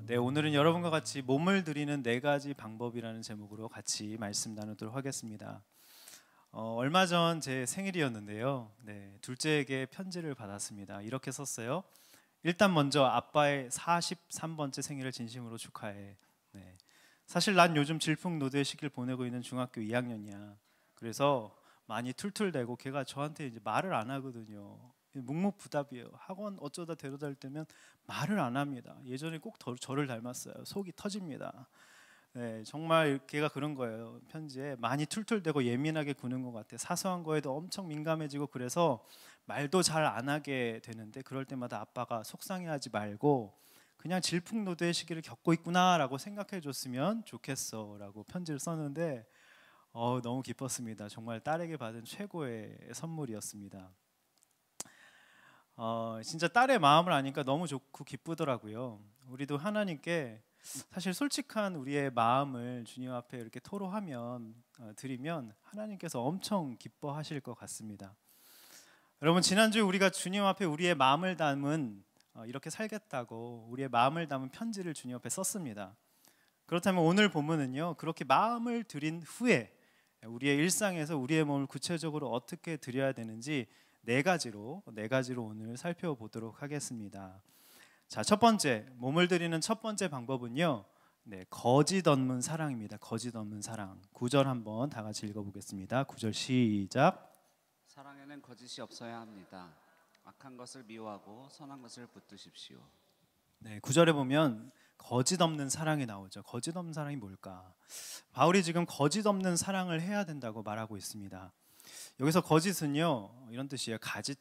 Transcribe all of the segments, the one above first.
네, 오늘은 여러분과 같이 몸을 드리는 네 가지 방법이라는 제목으로 같이 말씀 나누도록 하겠습니다. 얼마 전 제 생일이었는데요. 네, 둘째에게 편지를 받았습니다. 이렇게 썼어요. 일단 먼저 아빠의 43번째 생일을 진심으로 축하해. 네, 사실 난 요즘 질풍노도의 시기를 보내고 있는 중학교 2학년이야. 그래서 많이 툴툴대고 걔가 저한테 이제 말을 안 하거든요. 묵묵부답이에요. 학원 어쩌다 데려다 줄 때면 말을 안 합니다. 예전에 꼭 저를 닮았어요. 속이 터집니다. 네, 정말 걔가 그런 거예요. 편지에 많이 툴툴대고 예민하게 구는 것 같아. 사소한 거에도 엄청 민감해지고 그래서 말도 잘 안 하게 되는데 그럴 때마다 아빠가 속상해하지 말고 그냥 질풍노도의 시기를 겪고 있구나라고 생각해 줬으면 좋겠어라고 편지를 썼는데 너무 기뻤습니다. 정말 딸에게 받은 최고의 선물이었습니다. 진짜 딸의 마음을 아니까 너무 좋고 기쁘더라고요. 우리도 하나님께 사실 솔직한 우리의 마음을 주님 앞에 이렇게 토로하면 드리면 하나님께서 엄청 기뻐하실 것 같습니다. 여러분, 지난주에 우리가 주님 앞에 우리의 마음을 담은 이렇게 살겠다고 우리의 마음을 담은 편지를 주님 앞에 썼습니다. 그렇다면 오늘 본문은요, 그렇게 마음을 드린 후에 우리의 일상에서 우리의 몸을 구체적으로 어떻게 드려야 되는지 네 가지로 오늘 살펴보도록 하겠습니다. 자, 첫 번째, 몸을 드리는 첫 번째 방법은요, 거짓 없는 사랑입니다. 거짓 없는 사랑. 9절 한번 다 같이 읽어보겠습니다. 9절 시작. 사랑에는 거짓이 없어야 합니다. 악한 것을 미워하고 선한 것을 붙드십시오. 네, 9절에 보면 거짓 없는 사랑이 나오죠. 거짓 없는 사랑이 뭘까? 바울이 지금 거짓 없는 사랑을 해야 된다고 말하고 있습니다. 여기서 거짓은요, 이런 뜻이에요.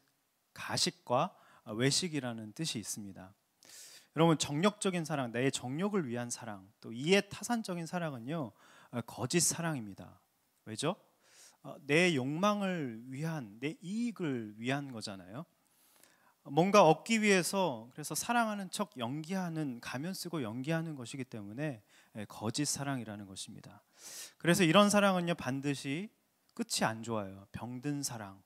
가식과 외식이라는 뜻이 있습니다. 여러분, 정욕적인 사랑, 내 정욕을 위한 사랑, 또 이해타산적인 사랑은요, 거짓 사랑입니다. 왜죠? 내 욕망을 위한, 내 이익을 위한 거잖아요. 뭔가 얻기 위해서 그래서 사랑하는 척 연기하는, 가면 쓰고 연기하는 것이기 때문에 거짓 사랑이라는 것입니다. 그래서 이런 사랑은요, 반드시 끝이 안 좋아요. 병든 사랑,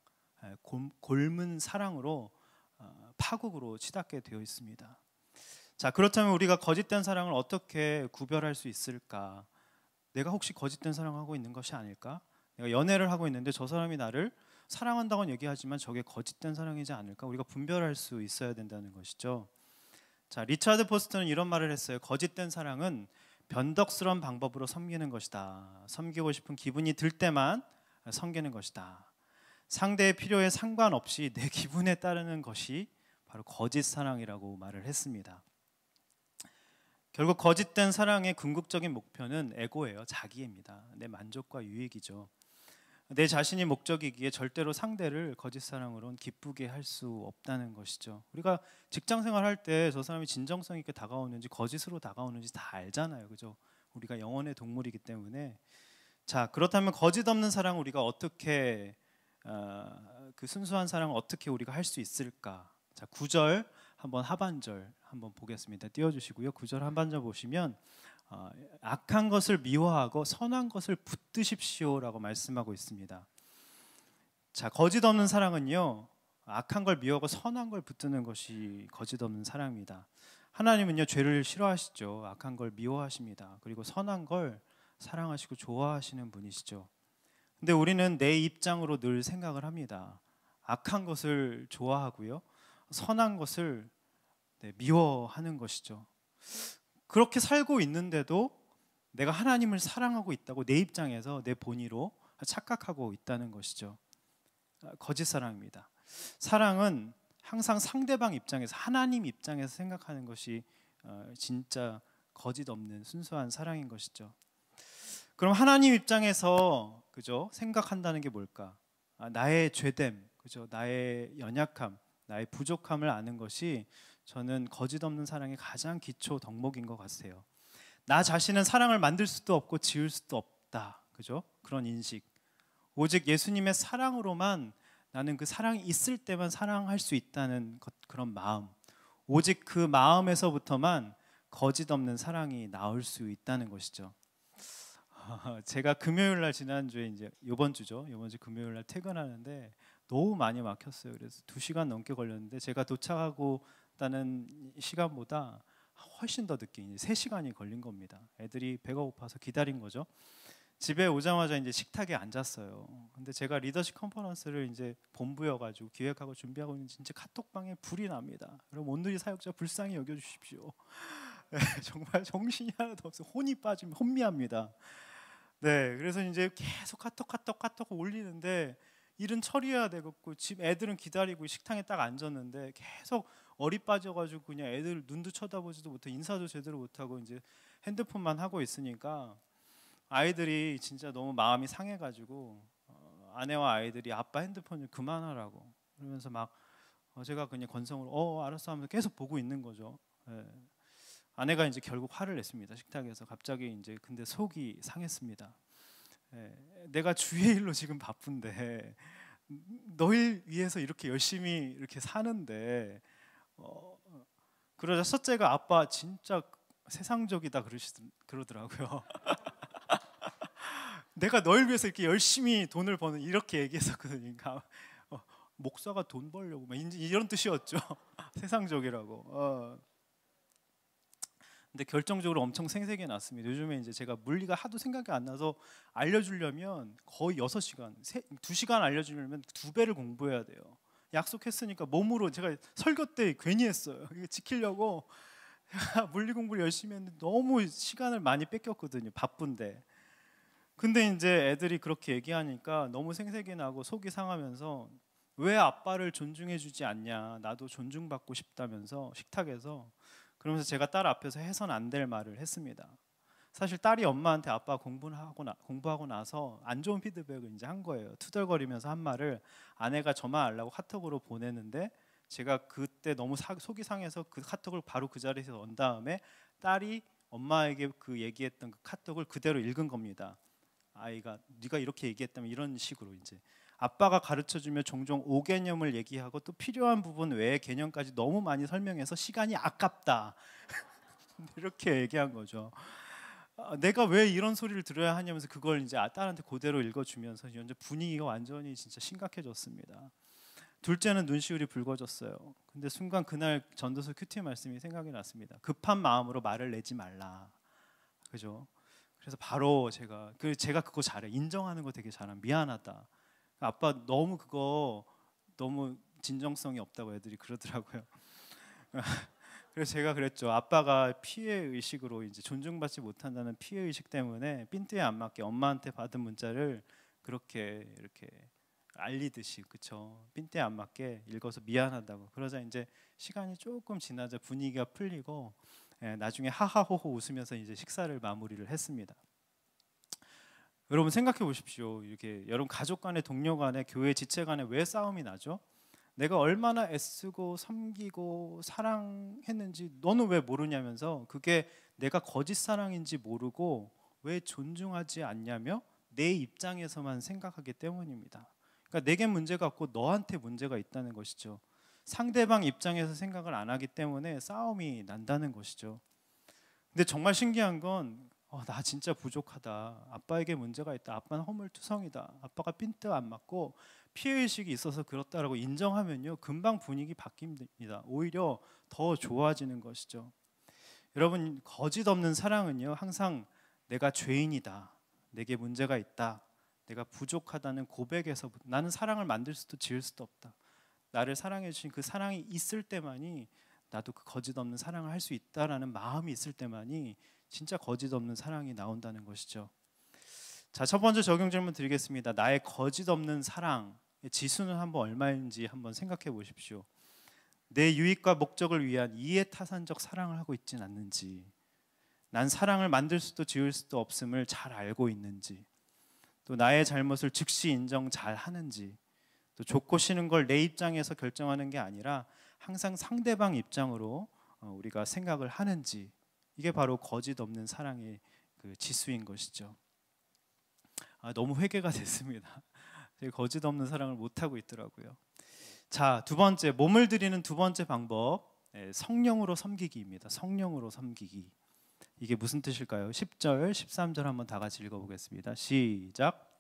골문 사랑으로 파국으로 치닫게 되어 있습니다. 자, 그렇다면 우리가 거짓된 사랑을 어떻게 구별할 수 있을까? 내가 혹시 거짓된 사랑하고 있는 것이 아닐까? 내가 연애를 하고 있는데 저 사람이 나를 사랑한다고는 얘기하지만 저게 거짓된 사랑이지 않을까? 우리가 분별할 수 있어야 된다는 것이죠. 자, 리차드 포스터는 이런 말을 했어요. 거짓된 사랑은 변덕스러운 방법으로 섬기는 것이다. 섬기고 싶은 기분이 들 때만 섬기는 것이다. 상대의 필요에 상관없이 내 기분에 따르는 것이 바로 거짓 사랑이라고 말을 했습니다. 결국 거짓된 사랑의 궁극적인 목표는 에고예요. 자기입니다. 내 만족과 유익이죠. 내 자신이 목적이기에 절대로 상대를 거짓 사랑으로는 기쁘게 할 수 없다는 것이죠. 우리가 직장 생활할 때 저 사람이 진정성 있게 다가오는지 거짓으로 다가오는지 다 알잖아요. 그죠? 우리가 영혼의 동물이기 때문에. 자, 그렇다면 거짓 없는 사랑 우리가 어떻게 그 순수한 사랑을 어떻게 우리가 할 수 있을까? 자, 9절 한번 하반절 한번 보겠습니다. 띄워주시고요. 9절 하반절 보시면 악한 것을 미워하고 선한 것을 붙드십시오라고 말씀하고 있습니다. 자, 거짓 없는 사랑은요, 악한 걸 미워하고 선한 걸 붙드는 것이 거짓 없는 사랑입니다. 하나님은요, 죄를 싫어하시죠. 악한 걸 미워하십니다. 그리고 선한 걸 사랑하시고 좋아하시는 분이시죠. 근데 우리는 내 입장으로 늘 생각을 합니다. 악한 것을 좋아하고요, 선한 것을 미워하는 것이죠. 그렇게 살고 있는데도 내가 하나님을 사랑하고 있다고 내 입장에서 내 본의로 착각하고 있다는 것이죠. 거짓 사랑입니다. 사랑은 항상 상대방 입장에서, 하나님 입장에서 생각하는 것이 진짜 거짓 없는 순수한 사랑인 것이죠. 그럼 하나님 입장에서 그죠? 생각한다는 게 뭘까? 나의 죄됨, 그죠? 나의 연약함, 나의 부족함을 아는 것이 저는 거짓 없는 사랑의 가장 기초 덕목인 것 같아요. 나 자신은 사랑을 만들 수도 없고 지을 수도 없다, 그죠? 그런 인식. 오직 예수님의 사랑으로만 나는 그 사랑이 있을 때만 사랑할 수 있다는 그런 마음. 오직 그 마음에서부터만 거짓 없는 사랑이 나올 수 있다는 것이죠. 제가 금요일 날 지난주에 이제 이번 주 금요일 날 퇴근하는데 너무 많이 막혔어요. 그래서 2시간 넘게 걸렸는데 제가 도착하고 다는 시간보다 훨씬 더 늦게 이제 3시간이 걸린 겁니다. 애들이 배가 고파서 기다린 거죠. 집에 오자마자 이제 식탁에 앉았어요. 근데 제가 리더십 컨퍼런스를 이제 본부여가지고 기획하고 준비하고 있는 진짜 카톡방에 불이 납니다. 그럼 온누리 사역자 불쌍히 여겨주십시오. 네, 정말 정신이 하나도 없어. 혼이 빠지면 혼미합니다. 네, 그래서 이제 계속 카톡 올리는데 일은 처리해야 되겠고 집 애들은 기다리고 식당에 딱 앉았는데 계속 어리 빠져가지고 그냥 애들 눈도 쳐다보지도 못하고 인사도 제대로 못하고 이제 핸드폰만 하고 있으니까 아이들이 진짜 너무 마음이 상해가지고 아내와 아이들이 아빠 핸드폰 좀 그만하라고 그러면서 막 제가 그냥 건성으로 알았어 하면서 계속 보고 있는 거죠. 네. 아내가 이제 결국 화를 냈습니다. 식탁에서 갑자기 이제 근데 속이 상했습니다. 내가 주의 일로 지금 바쁜데 너희 위해서 이렇게 열심히 이렇게 사는데 그러자 첫째가 아빠 진짜 세상적이다 그러더라고요. 내가 너희 위해서 이렇게 열심히 돈을 버는 이렇게 얘기했었거든요. 그러니까 목사가 돈 벌려고 막 이런 뜻이었죠. 세상적이라고. 근데 결정적으로 엄청 생색이 났습니다. 요즘에 이제 제가 물리가 하도 생각이 안 나서 알려주려면 거의 6시간, 2시간 알려주려면 2배를 공부해야 돼요. 약속했으니까 몸으로 제가 설교 때 괜히 했어요. 이거 지키려고 물리 공부를 열심히 했는데 너무 시간을 많이 뺏겼거든요. 바쁜데. 근데 이제 애들이 그렇게 얘기하니까 너무 생색이 나고 속이 상하면서 왜 아빠를 존중해주지 않냐, 나도 존중받고 싶다면서 식탁에서 그러면서 제가 딸 앞에서 해선 안 될 말을 했습니다. 사실 딸이 엄마한테 아빠 공부하고 나서 안 좋은 피드백을 이제 한 거예요. 투덜거리면서 한 말을 아내가 저만 알라고 카톡으로 보내는데 제가 그때 너무 속이 상해서 그 카톡을 바로 그 자리에서 넣은 다음에 딸이 엄마에게 그 얘기했던 그 카톡을 그대로 읽은 겁니다. 아이가 네가 이렇게 얘기했다면 이런 식으로 이제 아빠가 가르쳐주며 종종 오개념을 얘기하고 또 필요한 부분 외의 개념까지 너무 많이 설명해서 시간이 아깝다. 이렇게 얘기한 거죠. 내가 왜 이런 소리를 들어야 하냐면서 그걸 이제 딸한테 그대로 읽어주면서 이제 분위기가 완전히 진짜 심각해졌습니다. 둘째는 눈시울이 붉어졌어요. 근데 순간 그날 전도서 큐티 말씀이 생각이 났습니다. 급한 마음으로 말을 내지 말라. 그죠? 그래서 바로 제가 그거 잘해. 인정하는 거 되게 잘함. 미안하다. 아빠 너무 진정성이 없다고 애들이 그러더라고요. 그래서 제가 그랬죠. 아빠가 피해 의식으로 이제 존중받지 못한다는 피해 의식 때문에 핀트에 안 맞게 엄마한테 받은 문자를 그렇게 이렇게 알리듯이 그쵸. 핀트에 안 맞게 읽어서 미안하다고. 그러자 이제 시간이 조금 지나자 분위기가 풀리고 나중에 하하호호 웃으면서 이제 식사를 마무리를 했습니다. 여러분 생각해 보십시오. 이렇게 여러분 가족 간에 동료 간에 교회 지체 간에 왜 싸움이 나죠? 내가 얼마나 애쓰고 섬기고 사랑했는지 너는 왜 모르냐면서 그게 내가 거짓 사랑인지 모르고 왜 존중하지 않냐며 내 입장에서만 생각하기 때문입니다. 그러니까 내게 문제가 없고 너한테 문제가 있다는 것이죠. 상대방 입장에서 생각을 안 하기 때문에 싸움이 난다는 것이죠. 근데 정말 신기한 건 나 진짜 부족하다. 아빠에게 문제가 있다. 아빠는 허물투성이다. 아빠가 핀트 안 맞고 피해의식이 있어서 그렇다라고 인정하면요 금방 분위기 바뀝니다. 오히려 더 좋아지는 것이죠. 여러분 거짓 없는 사랑은요 항상 내가 죄인이다. 내게 문제가 있다. 내가 부족하다는 고백에서 나는 사랑을 만들 수도 지을 수도 없다. 나를 사랑해 주신 그 사랑이 있을 때만이 나도 그 거짓 없는 사랑을 할 수 있다라는 마음이 있을 때만이 진짜 거짓 없는 사랑이 나온다는 것이죠. 자, 첫 번째 적용 질문 드리겠습니다. 나의 거짓 없는 사랑의 지수는 한번 얼마인지 한번 생각해 보십시오. 내 유익과 목적을 위한 이해타산적 사랑을 하고 있진 않는지, 난 사랑을 만들 수도 지을 수도 없음을 잘 알고 있는지, 또 나의 잘못을 즉시 인정 잘 하는지, 또 좋고 싫은 걸 내 입장에서 결정하는 게 아니라 항상 상대방 입장으로 우리가 생각을 하는지, 이게 바로 거짓 없는 사랑의 그 지수인 것이죠. 너무 회개가 됐습니다. 거짓 없는 사랑을 못 하고 있더라고요. 자, 두 번째 몸을 들이는 두 번째 방법, 성령으로 섬기기입니다. 성령으로 섬기기. 이게 무슨 뜻일까요? 10절, 13절 한번 다 같이 읽어보겠습니다. 시작.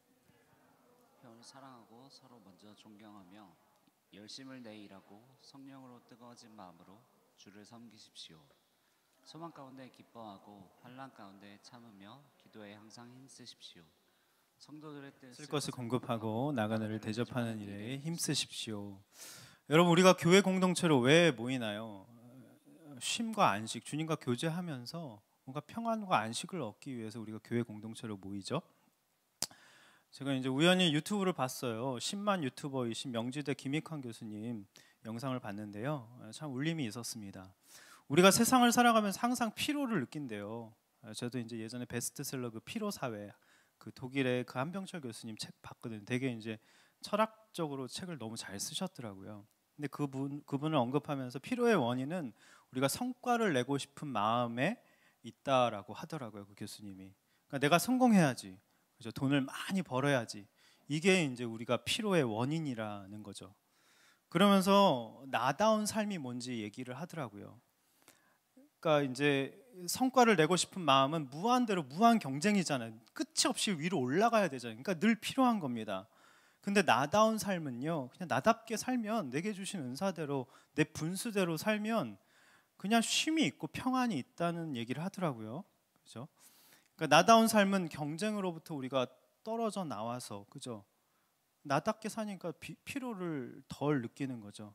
형을 사랑하고 서로 먼저 존경하며 열심을 내일하고 성령으로 뜨거워진 마음으로 주를 섬기십시오. 소망 가운데 기뻐하고 환난 가운데 참으며 기도에 항상 힘쓰십시오. 성도들의 쓸 뜻을 것을 공급하고 나그네를 대접하는 일에 힘쓰십시오. 여러분, 우리가 교회 공동체로 왜 모이나요? 쉼과 안식, 주님과 교제하면서 뭔가 평안과 안식을 얻기 위해서 우리가 교회 공동체로 모이죠. 제가 이제 우연히 유튜브를 봤어요. 10만 유튜버이신 명지대 김익환 교수님 영상을 봤는데요. 참 울림이 있었습니다. 우리가 세상을 살아가면서 항상 피로를 느낀대요. 저도 이제 예전에 베스트셀러 그 피로 사회, 그 독일의 그 한병철 교수님 책 봤거든요. 되게 이제 철학적으로 책을 너무 잘 쓰셨더라고요. 근데 그분을 언급하면서 피로의 원인은 우리가 성과를 내고 싶은 마음에 있다라고 하더라고요. 그 교수님이. 그러니까 내가 성공해야지, 그죠? 돈을 많이 벌어야지. 이게 이제 우리가 피로의 원인이라는 거죠. 그러면서 나다운 삶이 뭔지 얘기를 하더라고요. 그러니까 이제 성과를 내고 싶은 마음은 무한대로 무한 경쟁이잖아요. 끝이 없이 위로 올라가야 되잖아요. 그러니까 늘 필요한 겁니다. 근데 나다운 삶은요, 그냥 나답게 살면, 내게 주신 은사대로 내 분수대로 살면 그냥 쉼이 있고 평안이 있다는 얘기를 하더라고요. 그죠? 그러니까 나다운 삶은 경쟁으로부터 우리가 떨어져 나와서, 그죠? 나답게 사니까 피로를 덜 느끼는 거죠.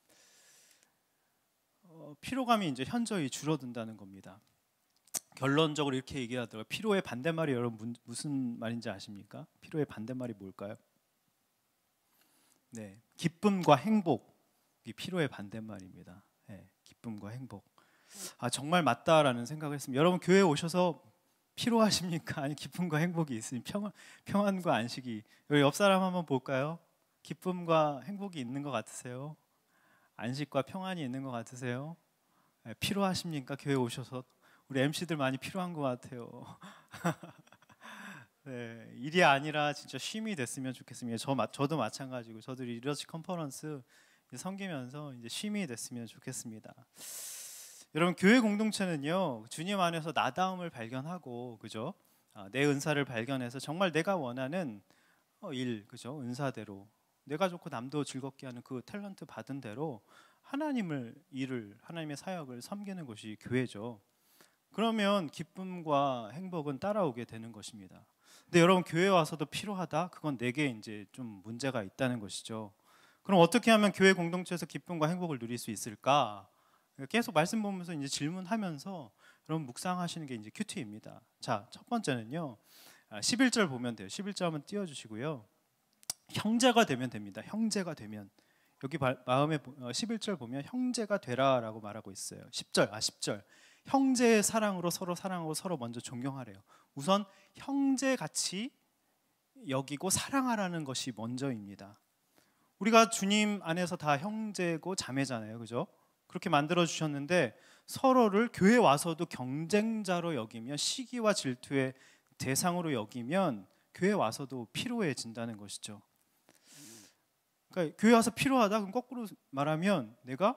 피로감이 이제 현저히 줄어든다는 겁니다. 결론적으로 이렇게 얘기하더라고요. 피로의 반대말이 여러분 무슨 말인지 아십니까? 피로의 반대말이 뭘까요? 네, 기쁨과 행복이 피로의 반대말입니다. 네, 기쁨과 행복. 아, 정말 맞다라는 생각을 했습니다. 여러분, 교회에 오셔서 피로하십니까? 아니, 기쁨과 행복이 있으니 평안과 안식이. 여기 옆 사람 한번 볼까요? 기쁨과 행복이 있는 것 같으세요? 안식과 평안이 있는 것 같으세요? 네, 피로하십니까? 교회 오셔서. 우리 MC들 많이 필요한 것 같아요. 네, 일이 아니라 진짜 쉼이 됐으면 좋겠습니다. 저도 마찬가지고, 저도 리더십 컨퍼런스 섬기면서 이제 쉼이 됐으면 좋겠습니다. 여러분, 교회 공동체는요, 주님 안에서 나다움을 발견하고, 그죠? 내 은사를 발견해서 정말 내가 원하는 일, 그죠? 은사대로 내가 좋고 남도 즐겁게 하는 그 탤런트 받은 대로 하나님의 사역을 섬기는 것이 교회죠. 그러면 기쁨과 행복은 따라오게 되는 것입니다. 근데 여러분, 교회 와서도 피로하다? 그건 내게 이제 좀 문제가 있다는 것이죠. 그럼 어떻게 하면 교회 공동체에서 기쁨과 행복을 누릴 수 있을까? 계속 말씀 보면서 이제 질문하면서 여러분 묵상하시는 게 이제 큐티입니다. 자, 첫 번째는요. 11절 보면 돼요. 11절 한번 띄워 주시고요. 형제가 되면 됩니다. 형제가 되면. 여기 마음에 11절 보면 형제가 되라라고 말하고 있어요. 10절. 형제의 사랑으로 서로 사랑하고 서로 먼저 존경하래요. 우선 형제같이 여기고 사랑하라는 것이 먼저입니다. 우리가 주님 안에서 다 형제고 자매잖아요. 그죠? 그렇게 만들어 주셨는데 서로를 교회 와서도 경쟁자로 여기면, 시기와 질투의 대상으로 여기면 교회 와서도 피로해진다는 것이죠. 그러니까 교회 와서 피로하다? 그럼 거꾸로 말하면 내가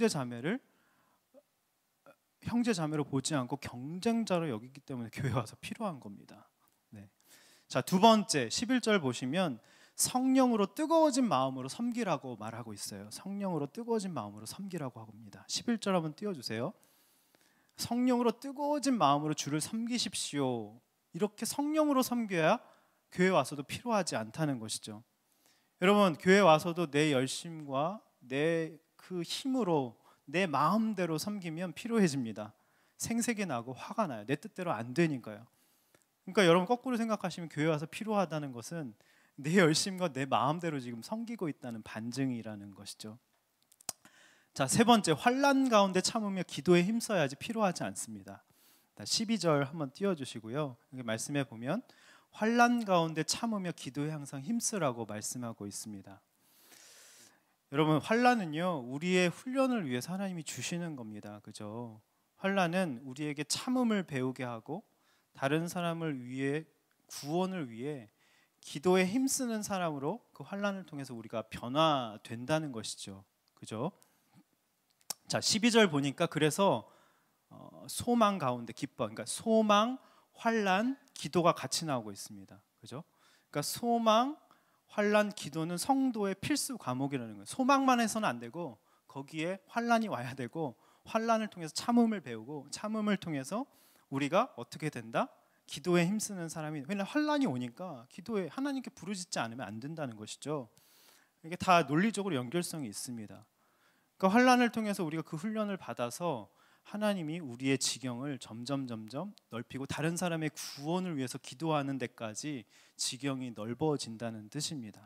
형제자매로 보지 않고 경쟁자로 여기기 때문에 교회 와서 필요한 겁니다. 네. 자, 두 번째 11절 보시면 성령으로 뜨거워진 마음으로 섬기라고 말하고 있어요. 성령으로 뜨거워진 마음으로 섬기라고 합니다. 11절 한번 띄워주세요. 성령으로 뜨거워진 마음으로 주를 섬기십시오. 이렇게 성령으로 섬겨야 교회 와서도 피로하지 않다는 것이죠. 여러분, 교회 와서도 내 열심과 내 그 힘으로 내 마음대로 섬기면 피로해집니다. 생색이 나고 화가 나요. 내 뜻대로 안 되니까요. 그러니까 여러분, 거꾸로 생각하시면 교회 와서 피로하다는 것은 내 열심과 내 마음대로 지금 섬기고 있다는 반증이라는 것이죠. 자, 세 번째, 환난 가운데 참으며 기도에 힘써야지 피로하지 않습니다. 12절 한번 띄워주시고요. 여기 말씀해 보면 환난 가운데 참으며 기도에 항상 힘쓰라고 말씀하고 있습니다. 여러분, 환난은요, 우리의 훈련을 위해서 하나님이 주시는 겁니다. 그죠? 환난은 우리에게 참음을 배우게 하고 다른 사람을 위해, 구원을 위해 기도에 힘쓰는 사람으로 그 환난을 통해서 우리가 변화된다는 것이죠. 그죠? 자, 12절 보니까 그래서 소망 가운데 기뻐. 그러니까 소망, 환난, 기도가 같이 나오고 있습니다. 그죠? 그러니까 소망, 환난, 기도는 성도의 필수 과목이라는 거예요. 소망만 해서는 안 되고 거기에 환난이 와야 되고 환난을 통해서 참음을 배우고 참음을 통해서 우리가 어떻게 된다? 기도에 힘쓰는 사람이, 왜냐하면 환난이 오니까 기도에 하나님께 부르짖지 않으면 안 된다는 것이죠. 이게 다 논리적으로 연결성이 있습니다. 그러니까 환난을 통해서 우리가 그 훈련을 받아서 하나님이 우리의 지경을 점점 넓히고 다른 사람의 구원을 위해서 기도하는 데까지 지경이 넓어진다는 뜻입니다.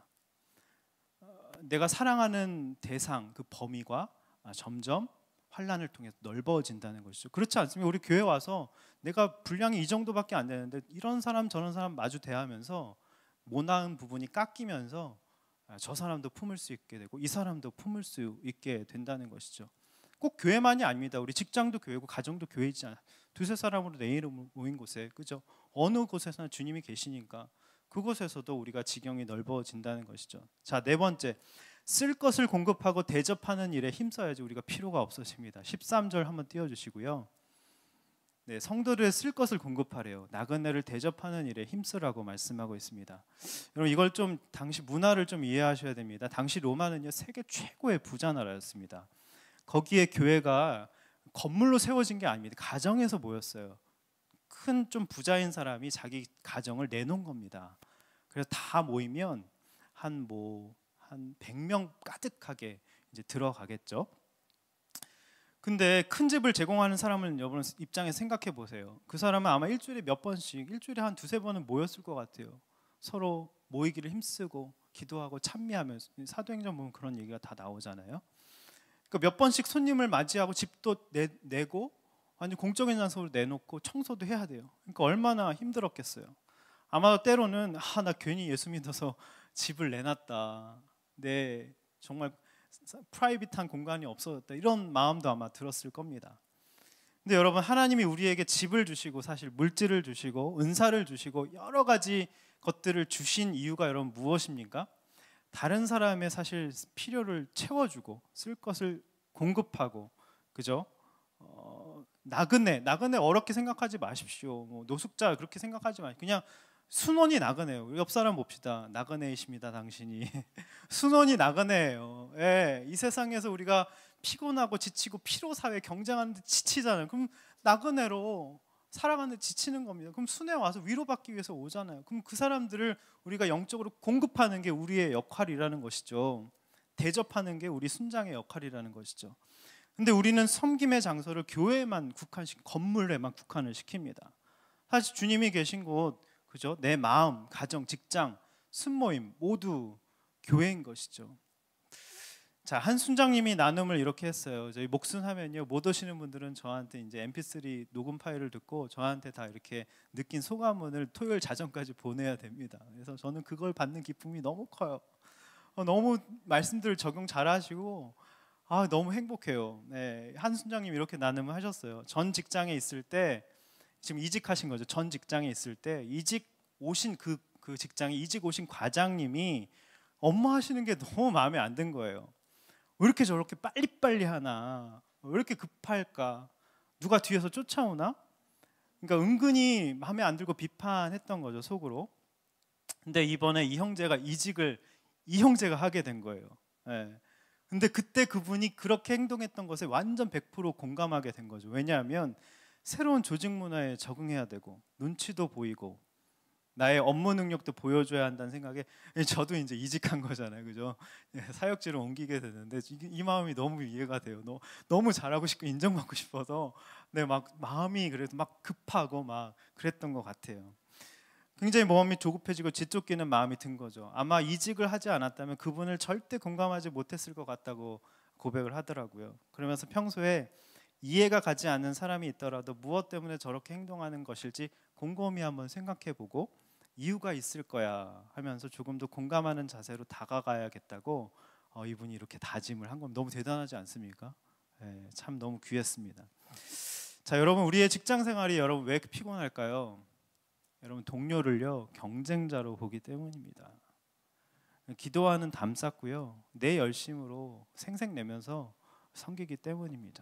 내가 사랑하는 대상, 그 범위가 점점 환난을 통해서 넓어진다는 것이죠. 그렇지 않습니까? 우리 교회 와서 내가 분량이 이 정도밖에 안 되는데 이런 사람 저런 사람 마주 대하면서 못 나은 부분이 깎이면서 저 사람도 품을 수 있게 되고 이 사람도 품을 수 있게 된다는 것이죠. 꼭 교회만이 아닙니다. 우리 직장도 교회고 가정도 교회이지 않아. 두세 사람으로 내 이름 모인 곳에, 그죠? 어느 곳에서나 주님이 계시니까 그곳에서도 우리가 지경이 넓어진다는 것이죠. 자, 네 번째, 쓸 것을 공급하고 대접하는 일에 힘써야지 우리가 필요가 없어집니다. 13절 한번 띄워주시고요. 네, 성도들의 쓸 것을 공급하래요. 나그네를 대접하는 일에 힘쓰라고 말씀하고 있습니다. 여러분, 이걸 좀 당시 문화를 좀 이해하셔야 됩니다. 당시 로마는요, 세계 최고의 부자 나라였습니다. 거기에 교회가 건물로 세워진 게 아닙니다. 가정에서 모였어요. 큰 좀 부자인 사람이 자기 가정을 내놓은 겁니다. 그래서 다 모이면 한 100명 가득하게 이제 들어가겠죠. 근데 큰 집을 제공하는 사람을 여러분 입장에서 생각해 보세요. 그 사람은 아마 일주일에 몇 번씩, 일주일에 한 두세 번은 모였을 것 같아요. 서로 모이기를 힘쓰고 기도하고 찬미하면서, 사도행전 보면 그런 얘기가 다 나오잖아요. 그러니까 몇 번씩 손님을 맞이하고 집도 내고 완전 공적인 장소로 내놓고 청소도 해야 돼요. 그러니까 얼마나 힘들었겠어요. 아마 때로는 나 괜히 예수 믿어서 집을 내놨다, 내 정말 프라이빗한 공간이 없어졌다, 이런 마음도 아마 들었을 겁니다. 근데 여러분, 하나님이 우리에게 집을 주시고 사실 물질을 주시고 은사를 주시고 여러 가지 것들을 주신 이유가 여러분 무엇입니까? 다른 사람의 사실 필요를 채워주고 쓸 것을 공급하고, 그죠? 나그네 어렵게 생각하지 마십시오. 뭐 노숙자 그렇게 생각하지 마십시오. 그냥 순원이 나그네요. 옆 사람 봅시다. 나그네이십니다, 당신이. 순원이 나그네예요. 예, 이 세상에서 우리가 피곤하고 지치고 피로사회 경쟁하는데 지치잖아요. 그럼 나그네로 살아가는데 지치는 겁니다. 그럼 순회 와서 위로받기 위해서 오잖아요. 그럼 그 사람들을 우리가 영적으로 공급하는 게 우리의 역할이라는 것이죠. 대접하는 게 우리 순장의 역할이라는 것이죠. 근데 우리는 섬김의 장소를 교회에만 건물에만 국한을 시킵니다. 사실 주님이 계신 곳, 그죠? 내 마음, 가정, 직장, 순모임 모두 교회인 것이죠. 자, 한 순장님이 나눔을 이렇게 했어요. 저희 목순하면요, 못 오시는 분들은 저한테 이제 MP3 녹음 파일을 듣고 저한테 다 이렇게 느낀 소감문을 토요일 자정까지 보내야 됩니다. 그래서 저는 그걸 받는 기쁨이 너무 커요. 너무 말씀들을 적용 잘하시고 너무 행복해요. 네, 한 순장님 이렇게 나눔을 하셨어요. 전 직장에 있을 때, 지금 이직하신 거죠. 전 직장에 있을 때 이직 오신 그 직장에 이직 오신 과장님이 업무 하시는 게 너무 마음에 안 든 거예요. 왜 이렇게 저렇게 빨리빨리 하나? 왜 이렇게 급할까? 누가 뒤에서 쫓아오나? 그러니까 은근히 마음에 안 들고 비판했던 거죠, 속으로. 근데 이번에 이 형제가 이직을 이 형제가 하게 된 거예요. 네. 근데 그때 그분이 그렇게 행동했던 것에 완전 100% 공감하게 된 거죠. 왜냐하면 새로운 조직 문화에 적응해야 되고 눈치도 보이고 나의 업무 능력도 보여줘야 한다는 생각에 저도 이제 이직한 거잖아요, 그죠? 사역지로 옮기게 되는데 이 마음이 너무 이해가 돼요. 너무 잘하고 싶고 인정받고 싶어서 막 마음이 그래도 막 급하고 막 그랬던 것 같아요. 굉장히 마음이 조급해지고 지쫓기는 마음이 든 거죠. 아마 이직을 하지 않았다면 그분을 절대 공감하지 못했을 것 같다고 고백을 하더라고요. 그러면서 평소에 이해가 가지 않는 사람이 있더라도 무엇 때문에 저렇게 행동하는 것일지 곰곰이 한번 생각해보고 이유가 있을 거야 하면서 조금 더 공감하는 자세로 다가가야겠다고 이분이 이렇게 다짐을 한 겁니다. 너무 대단하지 않습니까? 네, 참 너무 귀했습니다. 자, 여러분, 우리의 직장 생활이 여러분 왜 피곤할까요? 여러분, 동료를요 경쟁자로 보기 때문입니다. 기도하는 담 쌓고요 내 열심으로 생색내면서 섬기기 때문입니다.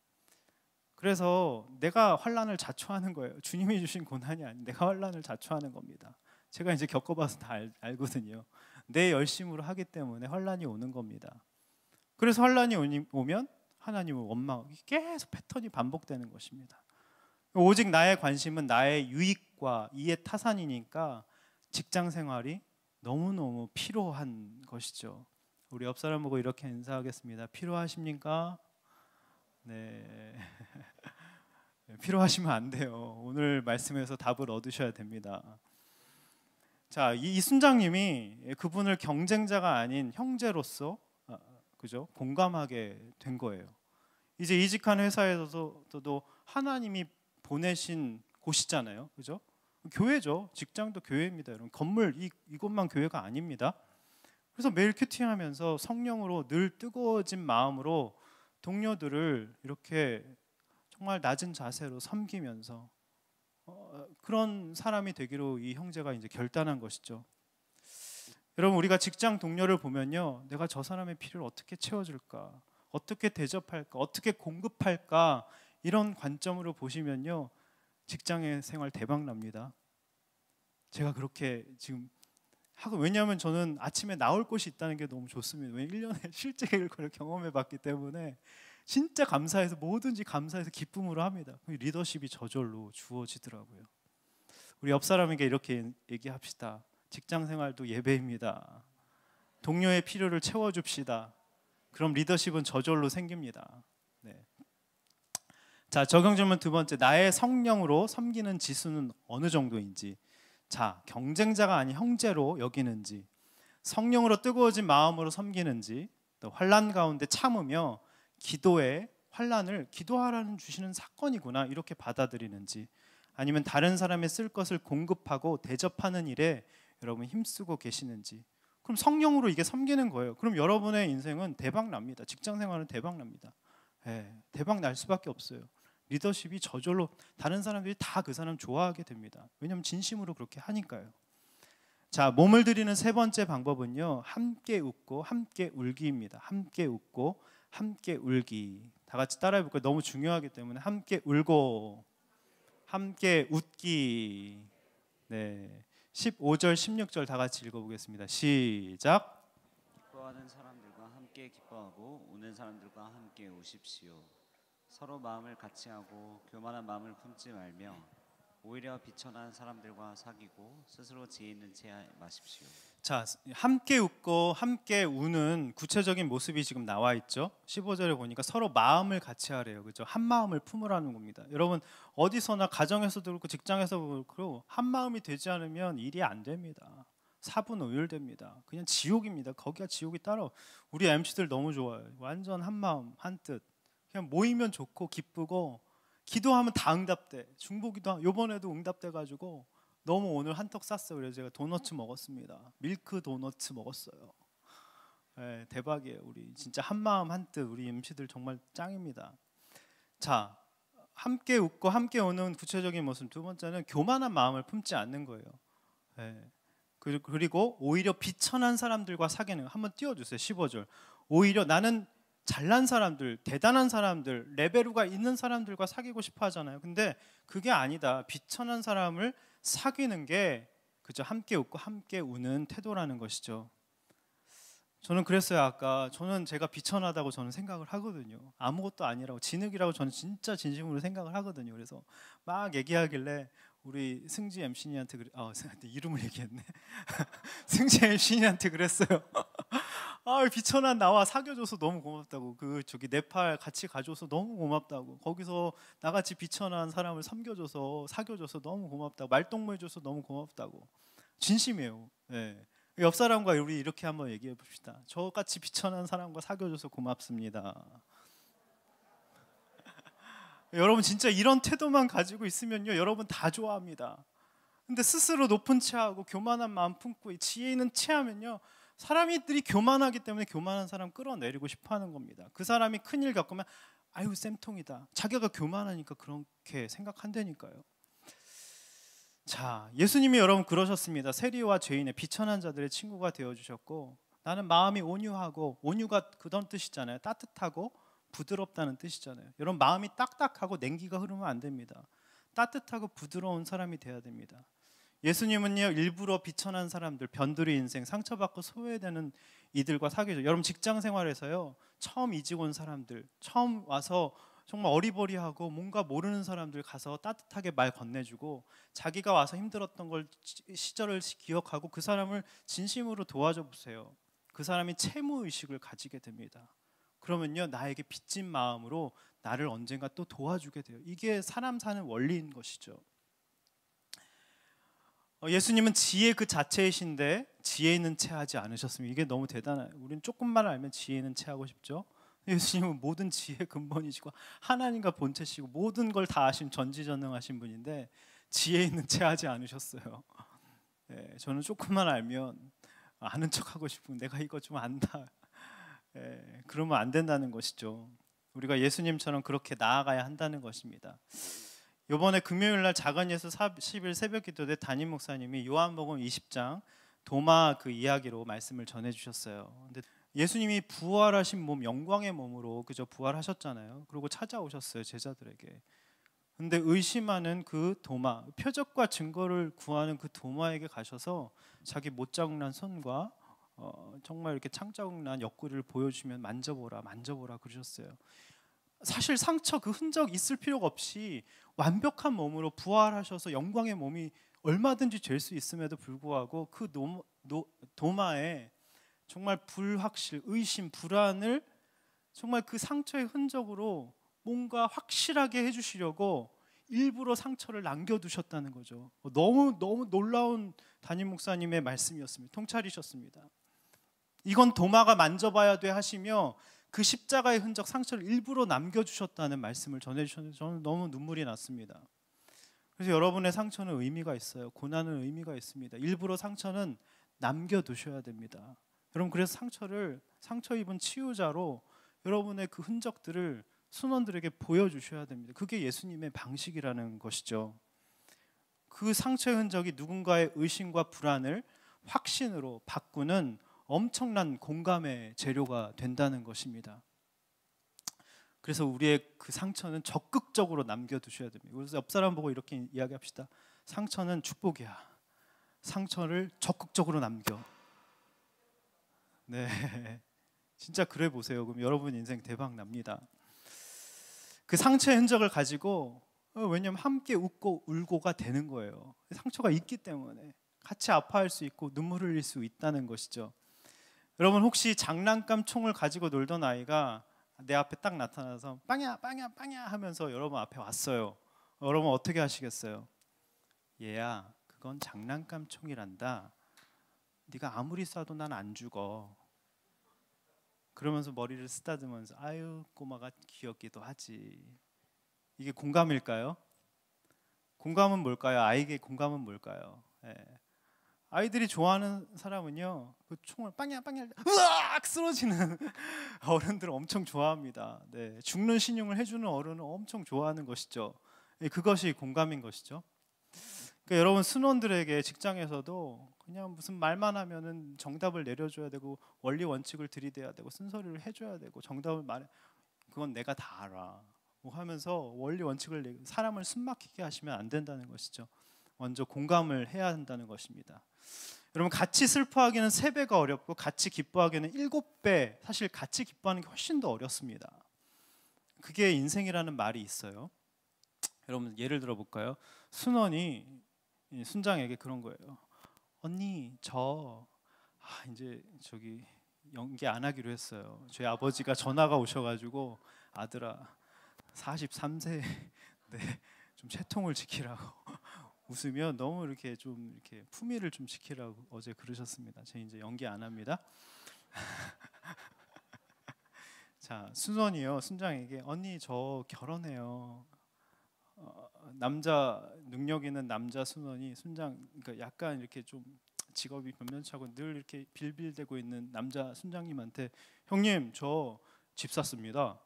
그래서 내가 환난을 자초하는 거예요. 주님이 주신 고난이 아닌 내가 환난을 자초하는 겁니다. 제가 이제 겪어봐서 다 알거든요. 내 열심으로 하기 때문에 환난이 오는 겁니다. 그래서 환난이 오면 하나님을 원망하고 계속 패턴이 반복되는 것입니다. 오직 나의 관심은 나의 유익과 이해 타산이니까 직장 생활이 너무너무 피로한 것이죠. 우리 옆 사람 보고 이렇게 인사하겠습니다. 필요하십니까? 네. 필요하시면 안 돼요. 오늘 말씀에서 답을 얻으셔야 됩니다. 자, 이 순장님이 그분을 경쟁자가 아닌 형제로서 그죠? 공감하게 된 거예요. 이제 이직한 회사에서도 하나님이 보내신 곳이잖아요. 그죠? 교회죠. 직장도 교회입니다. 여러분. 건물 이곳만 교회가 아닙니다. 그래서 매일 큐팅하면서 성령으로 늘 뜨거워진 마음으로 동료들을 이렇게 정말 낮은 자세로 섬기면서 그런 사람이 되기로 이 형제가 이제 결단한 것이죠. 여러분, 우리가 직장 동료를 보면요, 내가 저 사람의 필요를 어떻게 채워줄까, 어떻게 대접할까, 어떻게 공급할까, 이런 관점으로 보시면요, 직장의 생활 대박 납니다. 제가 그렇게 지금 하고, 왜냐하면 저는 아침에 나올 곳이 있다는 게 너무 좋습니다. 왜냐하면 1년에 실제 그걸 경험해 봤기 때문에 진짜 감사해서, 뭐든지 감사해서 기쁨으로 합니다. 리더십이 저절로 주어지더라고요. 우리 옆 사람에게 이렇게 얘기합시다. 직장 생활도 예배입니다. 동료의 필요를 채워줍시다. 그럼 리더십은 저절로 생깁니다. 네. 자, 적용 질문 두 번째, 나의 성령으로 섬기는 지수는 어느 정도인지. 자, 경쟁자가 아닌 형제로 여기는지, 성령으로 뜨거워진 마음으로 섬기는지, 또 환난 가운데 참으며 기도의 환난을 기도하라는 주시는 사건이구나 이렇게 받아들이는지, 아니면 다른 사람의 쓸 것을 공급하고 대접하는 일에 여러분 힘쓰고 계시는지. 그럼 성령으로 이게 섬기는 거예요. 그럼 여러분의 인생은 대박 납니다. 직장 생활은 대박 납니다. 대박 날 수밖에 없어요. 리더십이 저절로 다른 사람들이 다 그 사람 좋아하게 됩니다. 왜냐하면 진심으로 그렇게 하니까요. 자, 몸을 들이는 세 번째 방법은요, 함께 웃고 함께 울기입니다. 함께 웃고 함께 울기. 다 같이 따라해 볼까요? 너무 중요하기 때문에 함께 울고 함께 웃기. 네, 15절 16절 다 같이 읽어보겠습니다. 시작. 기뻐하는 사람들과 함께 기뻐하고 우는 사람들과 함께 우십시오. 서로 마음을 같이 하고 교만한 마음을 품지 말며 오히려 비천한 사람들과 사귀고 스스로 지혜 있는 채 마십시오. 자, 함께 웃고 함께 우는 구체적인 모습이 지금 나와 있죠. 15절에 보니까 서로 마음을 같이 하래요. 그죠? 한 마음을 품으라는 겁니다. 여러분, 어디서나 가정에서도 그렇고 직장에서도 그렇고 한 마음이 되지 않으면 일이 안 됩니다. 사분오율됩니다. 그냥 지옥입니다. 거기가 지옥이 따로. 우리 MC들 너무 좋아요. 완전 한 마음 한 뜻. 그냥 모이면 좋고 기쁘고 기도하면 다 응답돼. 중보기도 요번에도 응답돼가지고 너무 오늘 한턱 쌌어요. 그래서 제가 도너츠 먹었습니다. 밀크 도너츠 먹었어요. 네, 대박이에요. 우리 진짜 한 마음 한 뜻. 우리 MC들 정말 짱입니다. 자, 함께 웃고 함께 우는 구체적인 모습. 두 번째는 교만한 마음을 품지 않는 거예요. 네. 그리고 오히려 비천한 사람들과 사귀는 거. 한번 띄워주세요. 15절. 오히려 나는 잘난 사람들, 대단한 사람들, 레벨우가 있는 사람들과 사귀고 싶어 하잖아요. 근데 그게 아니다. 비천한 사람을 사귀는 게 그저 함께 웃고 함께 우는 태도라는 것이죠. 저는 그랬어요. 아까 저는 제가 비천하다고 저는 생각을 하거든요. 아무것도 아니라고, 진흙이라고 저는 진짜 진심으로 생각을 하거든요. 그래서 막 얘기하길래 우리 승지 MC님한테 이름을 얘기했네. 승지 MC님한테 그랬어요. 비천한 나와 사귀어줘서 너무 고맙다고. 저기 네팔 같이 가줘서 너무 고맙다고. 거기서 나같이 비천한 사람을 섬겨줘서 사귀어줘서 너무 고맙다고. 말동무해줘서 너무 고맙다고. 진심이에요. 네. 옆 사람과 우리 이렇게 한번 얘기해 봅시다. 저같이 비천한 사람과 사귀어줘서 고맙습니다. 여러분 진짜 이런 태도만 가지고 있으면요, 여러분 다 좋아합니다. 근데 스스로 높은 체하고 교만한 마음 품고 지혜 있는 체하면요, 사람들이 교만하기 때문에 교만한 사람 끌어내리고 싶어하는 겁니다. 그 사람이 큰일 겪으면 아유 쌤통이다. 자기가 교만하니까 그렇게 생각한다니까요. 자, 예수님이 여러분 그러셨습니다. 세리와 죄인의 비천한 자들의 친구가 되어주셨고, 나는 마음이 온유하고, 온유가 그런 뜻이잖아요. 따뜻하고 부드럽다는 뜻이잖아요. 여러분 마음이 딱딱하고 냉기가 흐르면 안 됩니다. 따뜻하고 부드러운 사람이 돼야 됩니다. 예수님은요, 일부러 비천한 사람들, 변두리 인생, 상처받고 소외되는 이들과 사귀죠. 여러분 직장 생활에서요, 처음 이직 온 사람들, 처음 와서 정말 어리버리하고 뭔가 모르는 사람들 가서 따뜻하게 말 건네주고, 자기가 와서 힘들었던 걸 시절을 기억하고 그 사람을 진심으로 도와줘 보세요. 그 사람이 채무 의식을 가지게 됩니다. 그러면요, 나에게 빚진 마음으로 나를 언젠가 또 도와주게 돼요. 이게 사람 사는 원리인 것이죠. 예수님은 지혜 그 자체이신데 지혜 있는 채 하지 않으셨습니다. 이게 너무 대단해요. 우리는 조금만 알면 지혜 있는 채 하고 싶죠. 예수님은 모든 지혜의 근본이시고 하나님과 본체시고 모든 걸 다 아신 전지전능하신 분인데 지혜 있는 채 하지 않으셨어요. 저는 조금만 알면 아는 척하고 싶은, 내가 이거 좀 안다. 그러면 안 된다는 것이죠. 우리가 예수님처럼 그렇게 나아가야 한다는 것입니다. 이번에 금요일날 작은 예수 40일 새벽기도 때 담임 목사님이 요한복음 20장 도마 그 이야기로 말씀을 전해주셨어요. 근데 예수님이 부활하신 몸, 영광의 몸으로 그저 부활하셨잖아요. 그리고 찾아오셨어요, 제자들에게. 근데 의심하는 그 도마, 표적과 증거를 구하는 그 도마에게 가셔서 자기 못자국난 손과 정말 이렇게 창자국난 옆구리를 보여주면 만져보라 그러셨어요. 사실 상처 그 흔적 있을 필요가 없이 완벽한 몸으로 부활하셔서 영광의 몸이 얼마든지 될 수 있음에도 불구하고 그 도마에 정말 불확실, 의심, 불안을 정말 그 상처의 흔적으로 뭔가 확실하게 해주시려고 일부러 상처를 남겨두셨다는 거죠. 너무 놀라운 담임 목사님의 말씀이었습니다. 통찰이셨습니다. 이건 도마가 만져봐야 돼 하시며 그 십자가의 흔적, 상처를 일부러 남겨주셨다는 말씀을 전해주셨는데 저는 너무 눈물이 났습니다. 그래서 여러분의 상처는 의미가 있어요. 고난은 의미가 있습니다. 일부러 상처는 남겨두셔야 됩니다. 여러분, 그래서 상처 입은 치유자로 여러분의 그 흔적들을 순원들에게 보여주셔야 됩니다. 그게 예수님의 방식이라는 것이죠. 그 상처의 흔적이 누군가의 의심과 불안을 확신으로 바꾸는 엄청난 공감의 재료가 된다는 것입니다. 그래서 우리의 그 상처는 적극적으로 남겨두셔야 됩니다. 그래서 옆 사람 보고 이렇게 이야기합시다. 상처는 축복이야. 상처를 적극적으로 남겨. 네, 진짜 그래 보세요. 그럼 여러분 인생 대박 납니다. 그 상처의 흔적을 가지고 왜냐하면 함께 웃고 울고가 되는 거예요. 상처가 있기 때문에 같이 아파할 수 있고 눈물을 흘릴 수 있다는 것이죠. 여러분, 혹시 장난감 총을 가지고 놀던 아이가 내 앞에 딱 나타나서 빵야 빵야 빵야 하면서 여러분 앞에 왔어요. 여러분 어떻게 하시겠어요? 얘야, 그건 장난감 총이란다. 네가 아무리 쏴도 난 안 죽어. 그러면서 머리를 쓰다듬으면서 아유 꼬마가 귀엽기도 하지. 이게 공감일까요? 공감은 뭘까요? 아이에게 공감은 뭘까요? 아이들이 좋아하는 사람은요, 그 총을 빵야 빵야 으악 쓰러지는 어른들을 엄청 좋아합니다. 네, 죽는 신용을 해주는 어른은 엄청 좋아하는 것이죠. 그것이 공감인 것이죠. 그러니까 여러분, 순원들에게 직장에서도 그냥 무슨 말만 하면은 정답을 내려줘야 되고 원리 원칙을 들이대야 되고 쓴소리를 해줘야 되고 정답을 말해, 그건 내가 다 알아 뭐 하면서 원리 원칙을 사람을 숨막히게 하시면 안 된다는 것이죠. 먼저 공감을 해야 한다는 것입니다. 여러분, 같이 슬퍼하기는 3배가 어렵고 같이 기뻐하기는 7배, 사실 같이 기뻐하는 게 훨씬 더 어렵습니다. 그게 인생이라는 말이 있어요. 여러분, 예를 들어 볼까요? 순원이 순장에게 그런 거예요. 언니, 이제 저기 연기 안 하기로 했어요. 저희 아버지가 전화가 오셔가지고 아들아 43세 네, 좀 채통을 지키라고 웃으며 너무 이렇게 좀 이렇게 품위를 좀 지키라고 어제 그러셨습니다. 제가 이제 연기 안 합니다. 자, 순원이요, 순장에게 언니 저 결혼해요. 남자 능력 있는 남자 순원이 순장, 그러니까 약간 이렇게 좀 직업이 변변찮고 늘 이렇게 빌빌대고 있는 남자 순장님한테 형님 저 집 샀습니다.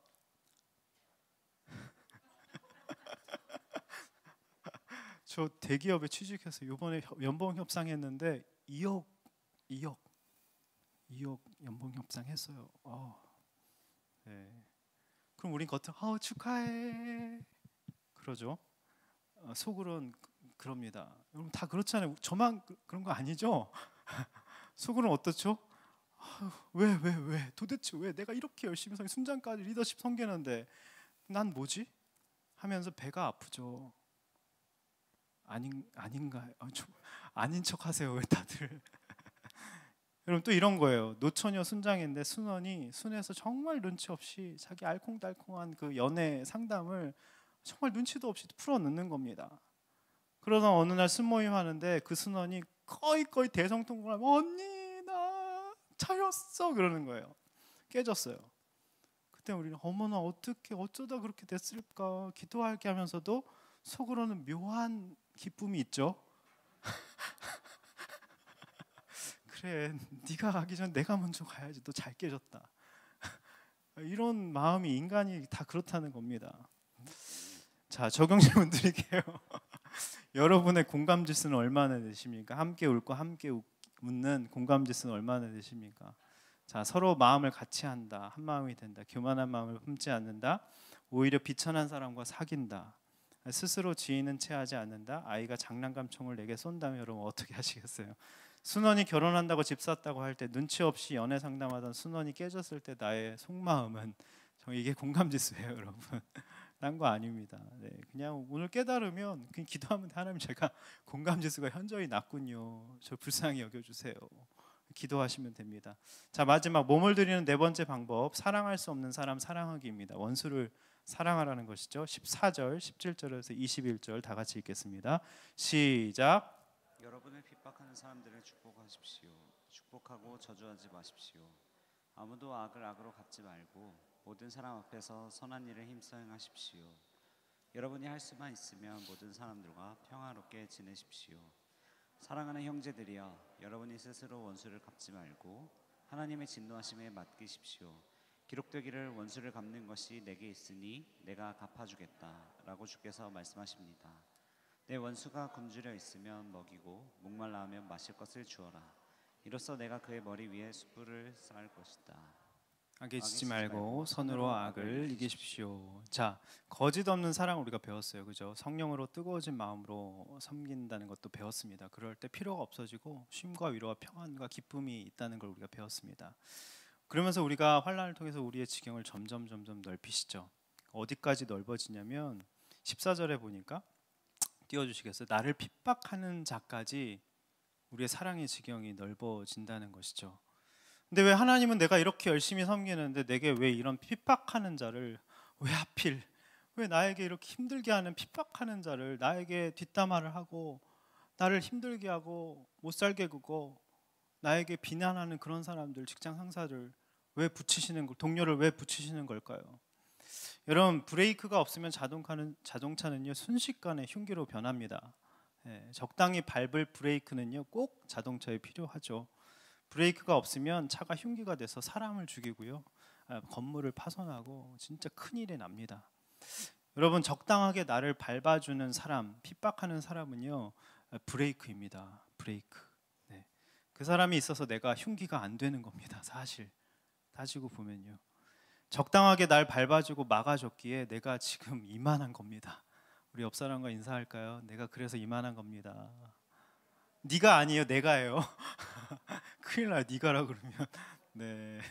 저 대기업에 취직해서 이번에 연봉 협상했는데 2억 연봉 협상했어요. 네. 그럼 우린 겉으로 축하해 그러죠. 속으로는 그럽니다. 여러분 다 그렇잖아요. 저만 그런 거 아니죠? 속으로는 어떻죠? 왜 도대체 왜 내가 이렇게 열심히 순장까지 리더십 섬기는데 난 뭐지? 하면서 배가 아프죠. 아닌가요? 아닌 척하세요 왜 다들? 여러분 또 이런 거예요. 노처녀 순장인데 순원이 순에서 정말 눈치 없이 자기 알콩달콩한 그 연애 상담을 정말 눈치도 없이 풀어넣는 겁니다. 그러다 어느 날 순모임 하는데 그 순원이 거의 대성통곡하면 언니 나 차였어 그러는 거예요. 깨졌어요. 그때 우리는 어머나 어떻게 어쩌다 그렇게 됐을까 기도할게 하면서도 속으로는 묘한 기쁨이 있죠. 그래 네가 가기 전 내가 먼저 가야지 너 잘 깨졌다. 이런 마음이 인간이 다 그렇다는 겁니다. 자 적용 질문 드릴게요. 여러분의 공감 지수는 얼마나 되십니까? 함께 울고 함께 웃는 공감 지수는 얼마나 되십니까? 자 서로 마음을 같이 한다. 한 마음이 된다. 교만한 마음을 품지 않는다. 오히려 비천한 사람과 사귄다. 스스로 지인은 체하지 않는다. 아이가 장난감총을 내게 쏜다면 여러분 어떻게 하시겠어요? 순원이 결혼한다고 집 샀다고 할 때 눈치 없이 연애 상담하던 순원이 깨졌을 때 나의 속마음은 이게 공감지수예요 여러분. 딴 거 아닙니다. 네, 그냥 오늘 깨달으면 그냥 기도하면 하나님 제가 공감지수가 현저히 낮군요. 저 불쌍히 여겨주세요. 기도하시면 됩니다. 자 마지막 몸을 들이는 네 번째 방법 사랑할 수 없는 사람 사랑하기입니다. 원수를 사랑하라는 것이죠. 14절, 17절에서 21절 다 같이 읽겠습니다. 시작. 여러분을 핍박하는 사람들을 축복하십시오. 축복하고 저주하지 마십시오. 아무도 악을 악으로 갚지 말고 모든 사람 앞에서 선한 일을 힘써 행하십시오. 여러분이 할 수만 있으면 모든 사람들과 평화롭게 지내십시오. 사랑하는 형제들이여, 여러분이 스스로 원수를 갚지 말고 하나님의 진노하심에 맡기십시오. 기록되기를 원수를 갚는 것이 내게 있으니 내가 갚아주겠다라고 주께서 말씀하십니다. 내 원수가 굶주려 있으면 먹이고 목말라 하면 마실 것을 주어라. 이로써 내가 그의 머리 위에 숯불을 쌓을 것이다. 악에 지지 말고 선으로 악을 이기십시오. 자, 거짓 없는 사랑 우리가 배웠어요, 그죠? 성령으로 뜨거워진 마음으로 섬긴다는 것도 배웠습니다. 그럴 때 피로가 없어지고 쉼과 위로와 평안과 기쁨이 있다는 걸 우리가 배웠습니다. 그러면서 우리가 환난을 통해서 우리의 지경을 점점 넓히시죠. 어디까지 넓어지냐면 14절에 보니까 띄워주시겠어요? 나를 핍박하는 자까지 우리의 사랑의 지경이 넓어진다는 것이죠. 근데 왜 하나님은 내가 이렇게 열심히 섬기는데 내게 왜 이런 핍박하는 자를 왜 하필 왜 나에게 이렇게 힘들게 하는 핍박하는 자를 나에게 뒷담화를 하고 나를 힘들게 하고 못 살게 구고 나에게 비난하는 그런 사람들 직장 상사들 왜 붙이시는 동료를 왜 붙이시는 걸까요? 여러분 브레이크가 없으면 자동차는요 순식간에 흉기로 변합니다. 적당히 밟을 브레이크는요 꼭 자동차에 필요하죠. 브레이크가 없으면 차가 흉기가 돼서 사람을 죽이고요 건물을 파손하고 진짜 큰일이 납니다. 여러분 적당하게 나를 밟아주는 사람 핍박하는 사람은요 브레이크입니다. 브레이크. 네. 그 사람이 있어서 내가 흉기가 안 되는 겁니다. 사실 따지고 보면요 적당하게 날 밟아주고 막아줬기에 내가 지금 이만한 겁니다. 우리 옆 사람과 인사할까요? 내가 그래서 이만한 겁니다. 네가 아니에요, 내가예요. 큰일 나요, 네가라 그러면. 네.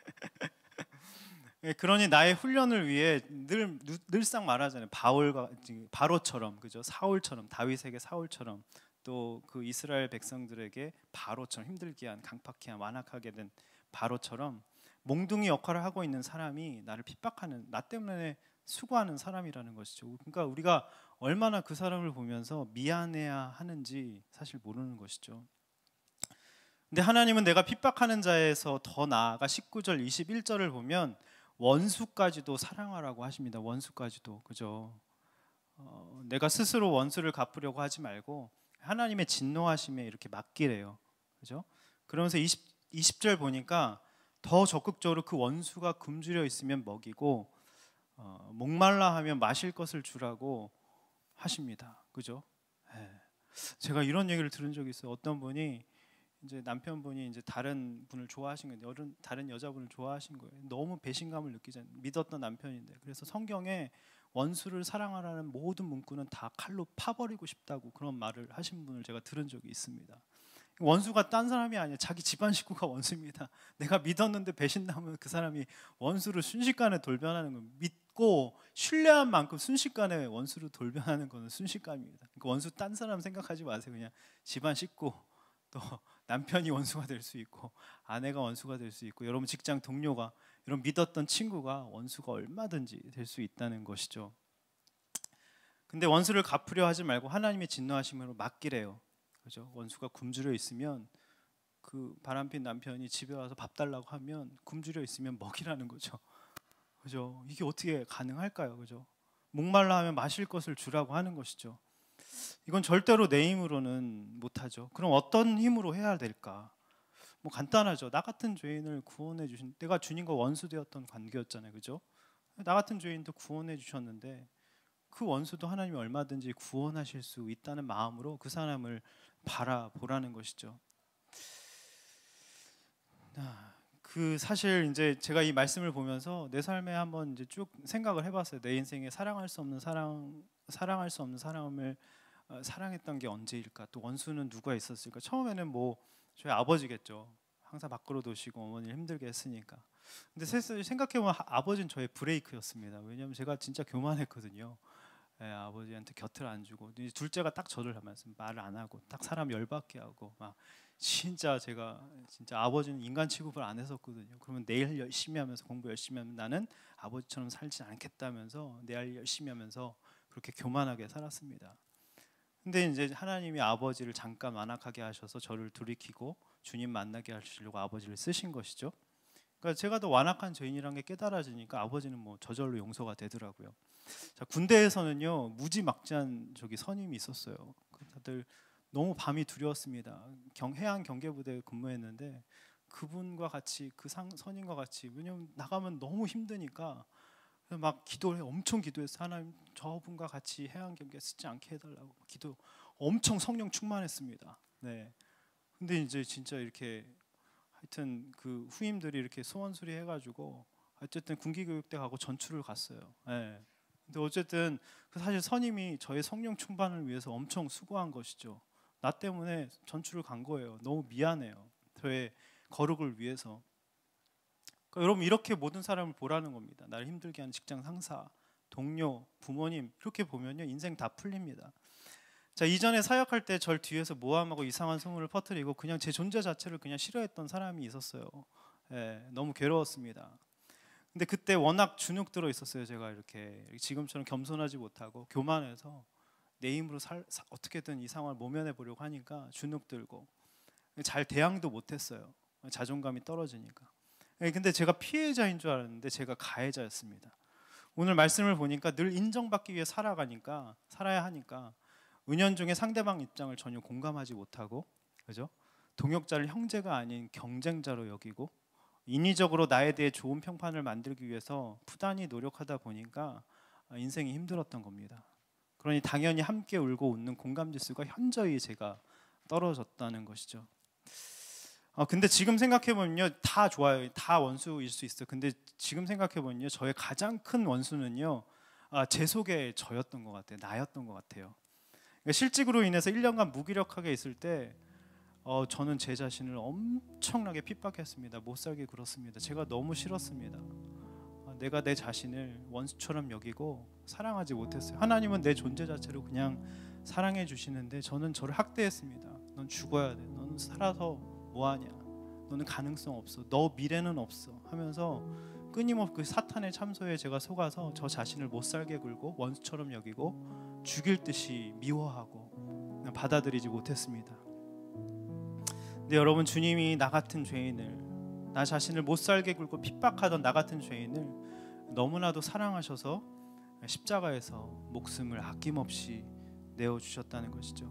그러니 나의 훈련을 위해 늘상 말하잖아요. 바로처럼, 그죠? 사울처럼, 다윗에게 사울처럼, 또 그 이스라엘 백성들에게 바로처럼 힘들게 한, 강팍해 한, 완악하게 된 바로처럼 몽둥이 역할을 하고 있는 사람이 나를 핍박하는, 나 때문에 수고하는 사람이라는 것이죠. 그러니까 우리가 얼마나 그 사람을 보면서 미안해야 하는지 사실 모르는 것이죠. 근데 하나님은 내가 핍박하는 자에서 더 나아가 19절 21절을 보면 원수까지도 사랑하라고 하십니다. 원수까지도. 그죠? 내가 스스로 원수를 갚으려고 하지 말고 하나님의 진노하심에 이렇게 맡기래요. 그죠? 그러면서 20절 보니까 더 적극적으로 그 원수가 굶주려 있으면 먹이고 목말라 하면 마실 것을 주라고 하십니다. 그죠? 제가 이런 얘기를 들은 적이 있어요. 어떤 분이 이제 남편분이 이제 다른 분을 좋아하신 건데 다른 여자분을 좋아하신 거예요. 너무 배신감을 느끼잖아요. 믿었던 남편인데. 그래서 성경에 원수를 사랑하라는 모든 문구는 다 칼로 파버리고 싶다고 그런 말을 하신 분을 제가 들은 적이 있습니다. 원수가 딴 사람이 아니야. 자기 집안 식구가 원수입니다. 내가 믿었는데 배신당하면 그 사람이 원수로 순식간에 돌변하는 거, 믿고 신뢰한 만큼 순식간에 원수로 돌변하는 거는 순식간입니다. 그러니까 원수 딴 사람 생각하지 마세요. 그냥 집안 식구, 또 남편이 원수가 될 수 있고 아내가 원수가 될 수 있고 여러분 직장 동료가, 여러분 믿었던 친구가 원수가 얼마든지 될 수 있다는 것이죠. 근데 원수를 갚으려 하지 말고 하나님의 진노하심으로 맡기래요. 그죠? 원수가 굶주려 있으면, 그 바람핀 남편이 집에 와서 밥 달라고 하면 굶주려 있으면 먹이라는 거죠. 그죠? 이게 어떻게 가능할까요? 그죠? 목말라 하면 마실 것을 주라고 하는 것이죠. 이건 절대로 내 힘으로는 못하죠. 그럼 어떤 힘으로 해야 될까? 뭐 간단하죠. 나 같은 죄인을 구원해 주신, 내가 주님과 원수 되었던 관계였잖아요. 그죠? 나 같은 죄인도 구원해 주셨는데 그 원수도 하나님이 얼마든지 구원하실 수 있다는 마음으로 그 사람을 바라보라는 것이죠. 그 사실 이제 제가 이 말씀을 보면서 내 삶에 한번 이제 쭉 생각을 해봤어요. 내 인생에 사랑할 수 없는 사람을 사랑했던 게 언제일까? 또 원수는 누가 있었을까? 처음에는 뭐 저희 아버지겠죠. 항상 밖으로 도시고 어머니를 힘들게 했으니까. 근데 생각해보면 아버지는 저의 브레이크였습니다. 왜냐하면 제가 진짜 교만했거든요. 네, 아버지한테 곁을 안 주고, 둘째가 딱 저를 하면서 말을 안 하고 딱 사람 열받게 하고 막, 진짜 제가 진짜 아버지는 인간 취급을 안 했었거든요. 그러면 내일 열심히 하면서 공부 열심히 하면 나는 아버지처럼 살지 않겠다면서 내일 열심히 하면서 그렇게 교만하게 살았습니다. 근데 이제 하나님이 아버지를 잠깐 완악하게 하셔서 저를 돌이키고 주님 만나게 하시려고 아버지를 쓰신 것이죠. 그러니까 제가 더 완악한 죄인이라는 게 깨달아지니까 아버지는 뭐 저절로 용서가 되더라고요. 자, 군대에서는요 무지막지한 선임이 있었어요. 다들 너무 밤이 두려웠습니다. 해안 경계부대에 근무했는데 그분과 같이 그 선임과 같이, 왜냐면 나가면 너무 힘드니까 막 기도를 엄청 기도해서 하나님 저분과 같이 해안 경계 쓰지 않게 해달라고 기도 엄청 성령 충만했습니다. 네. 근데 이제 진짜 이렇게 하여튼 그 후임들이 이렇게 소원 수리해가지고 어쨌든 군기교육대 가고 전출을 갔어요. 네. 근데 어쨌든 사실 선임이 저의 성령 충만을 위해서 엄청 수고한 것이죠. 나 때문에 전출을 간 거예요. 너무 미안해요. 저의 거룩을 위해서. 그러니까 여러분 이렇게 모든 사람을 보라는 겁니다. 나를 힘들게 하는 직장 상사, 동료, 부모님 이렇게 보면요 인생 다 풀립니다. 자, 이전에 사역할 때 절 뒤에서 모함하고 이상한 소문을 퍼뜨리고 그냥 제 존재 자체를 그냥 싫어했던 사람이 있었어요. 예, 너무 괴로웠습니다. 근데 그때 워낙 주눅 들어 있었어요. 제가 이렇게 지금처럼 겸손하지 못하고 교만해서 내 힘으로 어떻게든 이 상황을 모면해 보려고 하니까 주눅 들고 잘 대항도 못했어요. 자존감이 떨어지니까. 근데 제가 피해자인 줄 알았는데 제가 가해자였습니다. 오늘 말씀을 보니까 늘 인정받기 위해 살아야 하니까 은연중에 상대방 입장을 전혀 공감하지 못하고, 그죠? 동역자를 형제가 아닌 경쟁자로 여기고 인위적으로 나에 대해 좋은 평판을 만들기 위해서 부단히 노력하다 보니까 인생이 힘들었던 겁니다. 그러니 당연히 함께 울고 웃는 공감 지수가 현저히 제가 떨어졌다는 것이죠. 근데 지금 생각해보면요 다 좋아요. 다 원수일 수 있어요. 근데 지금 생각해보면요 저의 가장 큰 원수는요 제 속에 저였던 것 같아요. 나였던 것 같아요. 그러니까 실직으로 인해서 1년간 무기력하게 있을 때 저는 제 자신을 엄청나게 핍박했습니다. 못 살게 굴었습니다. 제가 너무 싫었습니다. 내가 내 자신을 원수처럼 여기고 사랑하지 못했어요. 하나님은 내 존재 자체로 그냥 사랑해 주시는데 저는 저를 학대했습니다. 넌 죽어야 돼. 너는 살아서 뭐하냐. 너는 가능성 없어. 너 미래는 없어. 하면서 끊임없이 그 사탄의 참소에 제가 속아서 저 자신을 못 살게 굴고 원수처럼 여기고 죽일 듯이 미워하고 받아들이지 못했습니다. 근데 여러분 주님이 나 같은 죄인을, 나 자신을 못 살게 굴고 핍박하던 나 같은 죄인을 너무나도 사랑하셔서 십자가에서 목숨을 아낌없이 내어주셨다는 것이죠.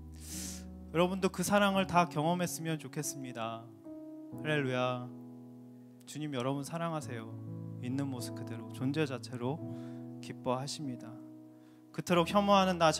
여러분도 그 사랑을 다 경험했으면 좋겠습니다. 할렐루야. 주님 여러분 사랑하세요. 있는 모습 그대로 존재 자체로 기뻐하십니다. 그토록 혐오하는 나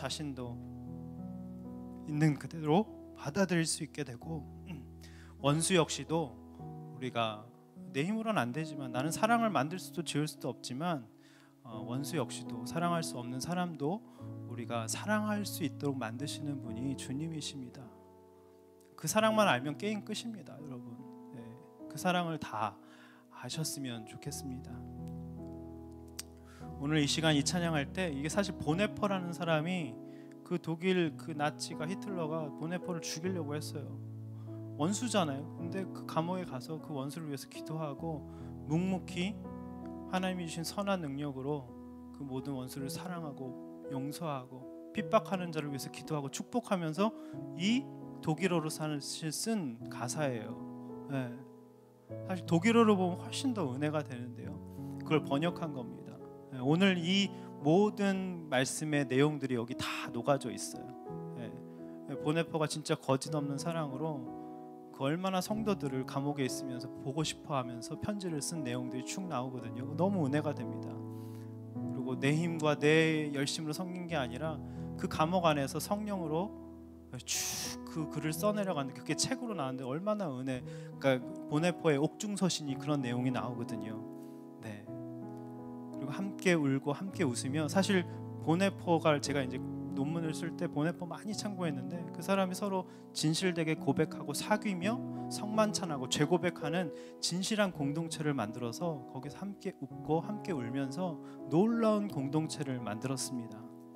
자신도 있는 그대로 받아들일 수 있게 되고, 원수 역시도 우리가 내 힘으로는 안 되지만, 나는 사랑을 만들 수도 지을 수도 없지만 원수 역시도, 사랑할 수 없는 사람도 우리가 사랑할 수 있도록 만드시는 분이 주님이십니다. 그 사랑만 알면 게임 끝입니다, 여러분. 그 사랑을 다 아셨으면 좋겠습니다. 오늘 이 시간 이 찬양할 때 이게 사실 보네퍼라는 사람이 그 독일 그 나치가 히틀러가 보네퍼를 죽이려고 했어요. 원수잖아요. 근데 그 감옥에 가서 그 원수를 위해서 기도하고 묵묵히 하나님이 주신 선한 능력으로 그 모든 원수를 사랑하고 용서하고 핍박하는 자를 위해서 기도하고 축복하면서 이 독일어로 쓴 가사예요. 네. 사실 독일어로 보면 훨씬 더 은혜가 되는데요. 그걸 번역한 겁니다. 네. 오늘 이 모든 말씀의 내용들이 여기 다 녹아져 있어요. 네. 보네퍼가 진짜 거짓 없는 사랑으로 그 얼마나 성도들을 감옥에 있으면서 보고 싶어하면서 편지를 쓴 내용들이 쭉 나오거든요. 너무 은혜가 됩니다. 그리고 내 힘과 내 열심으로 섬긴 게 아니라 그 감옥 안에서 성령으로 쭉 그 글을 써내려가는데 그게 책으로 나왔는데 얼마나 은혜. 그러니까 보네퍼의 옥중서신이 그런 내용이 나오거든요. 네. 그리고 함께 울고 함께 웃으며 사실 보네퍼가 제가 이제 논문을 쓸 때 보네퍼 많이 참고했는데 그 사람이 서로 진실되게 고백하고 사귀며 성만찬하고 죄고백하는 진실한 공동체를 만들어서 거기서 함께 웃고 함께 울면서 놀라운 공동체를 만들었습니다.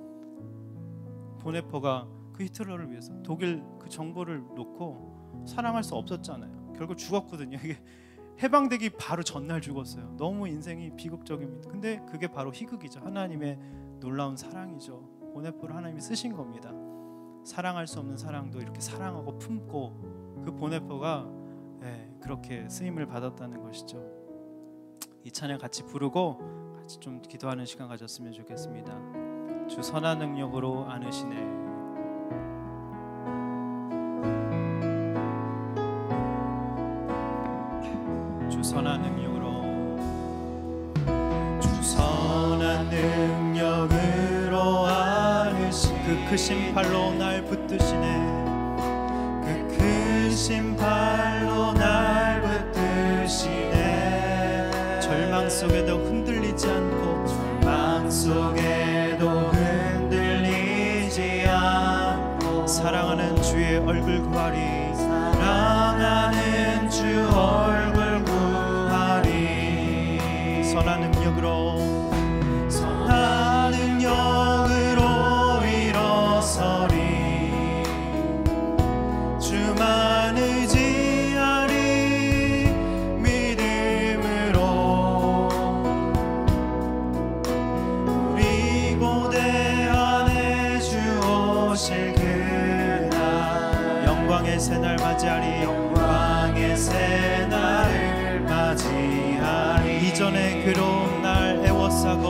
보네퍼가 그 히틀러를 위해서 독일 그 정보를 놓고 사랑할 수 없었잖아요. 결국 죽었거든요. 이게 해방되기 바로 전날 죽었어요. 너무 인생이 비극적입니다. 근데 그게 바로 희극이죠. 하나님의 놀라운 사랑이죠. 보네퍼를 하나님이 쓰신 겁니다. 사랑할 수 없는 사랑도 이렇게 사랑하고 품고 그 보네퍼가 그렇게 쓰임을 받았다는 것이죠. 이 찬양 같이 부르고 같이 좀 기도하는 시간 가졌으면 좋겠습니다. 주 선한 능력으로 안으시네. 주 선한 능력으로 주 선한 능력으로 그 크신 팔로 날 붙드시네. 그 크신 팔로 날 붙드시네. 절망 속에도 흔들리지 않고 절망 속에도 흔들리지 않고 사랑하는 주의 얼굴 구하리. 사랑하는 주 얼굴 구하리. 선한 능력으로 선한 능력으로 주만 의지하리. 믿음으로 우리 고대 안에 주 오실 그날 영광의 새날 맞이하리. 영광의 새날을 맞이하리. 이전의 괴로운 날 애워싸고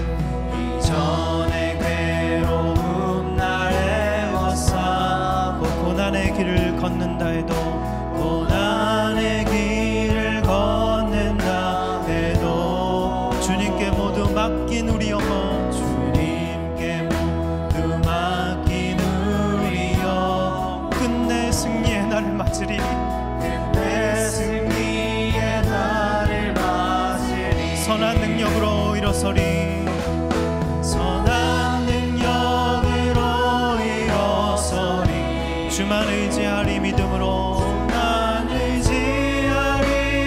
이전의 괴로운 날 애워싸고 고난의 길을 걷는다 해도 고난의 길을 걷는다 해도 주님께 모두 맡긴 우리 영혼 주님께 모두 맡긴 우리 영혼 끝내 승리의 날을 맞으리. 끝내 승리의 날을 맞으리. 선한 능력으로 일어서리. 선한 능력으로 일어서리. 주만 의지하리. 믿음으로 주만 의지하리.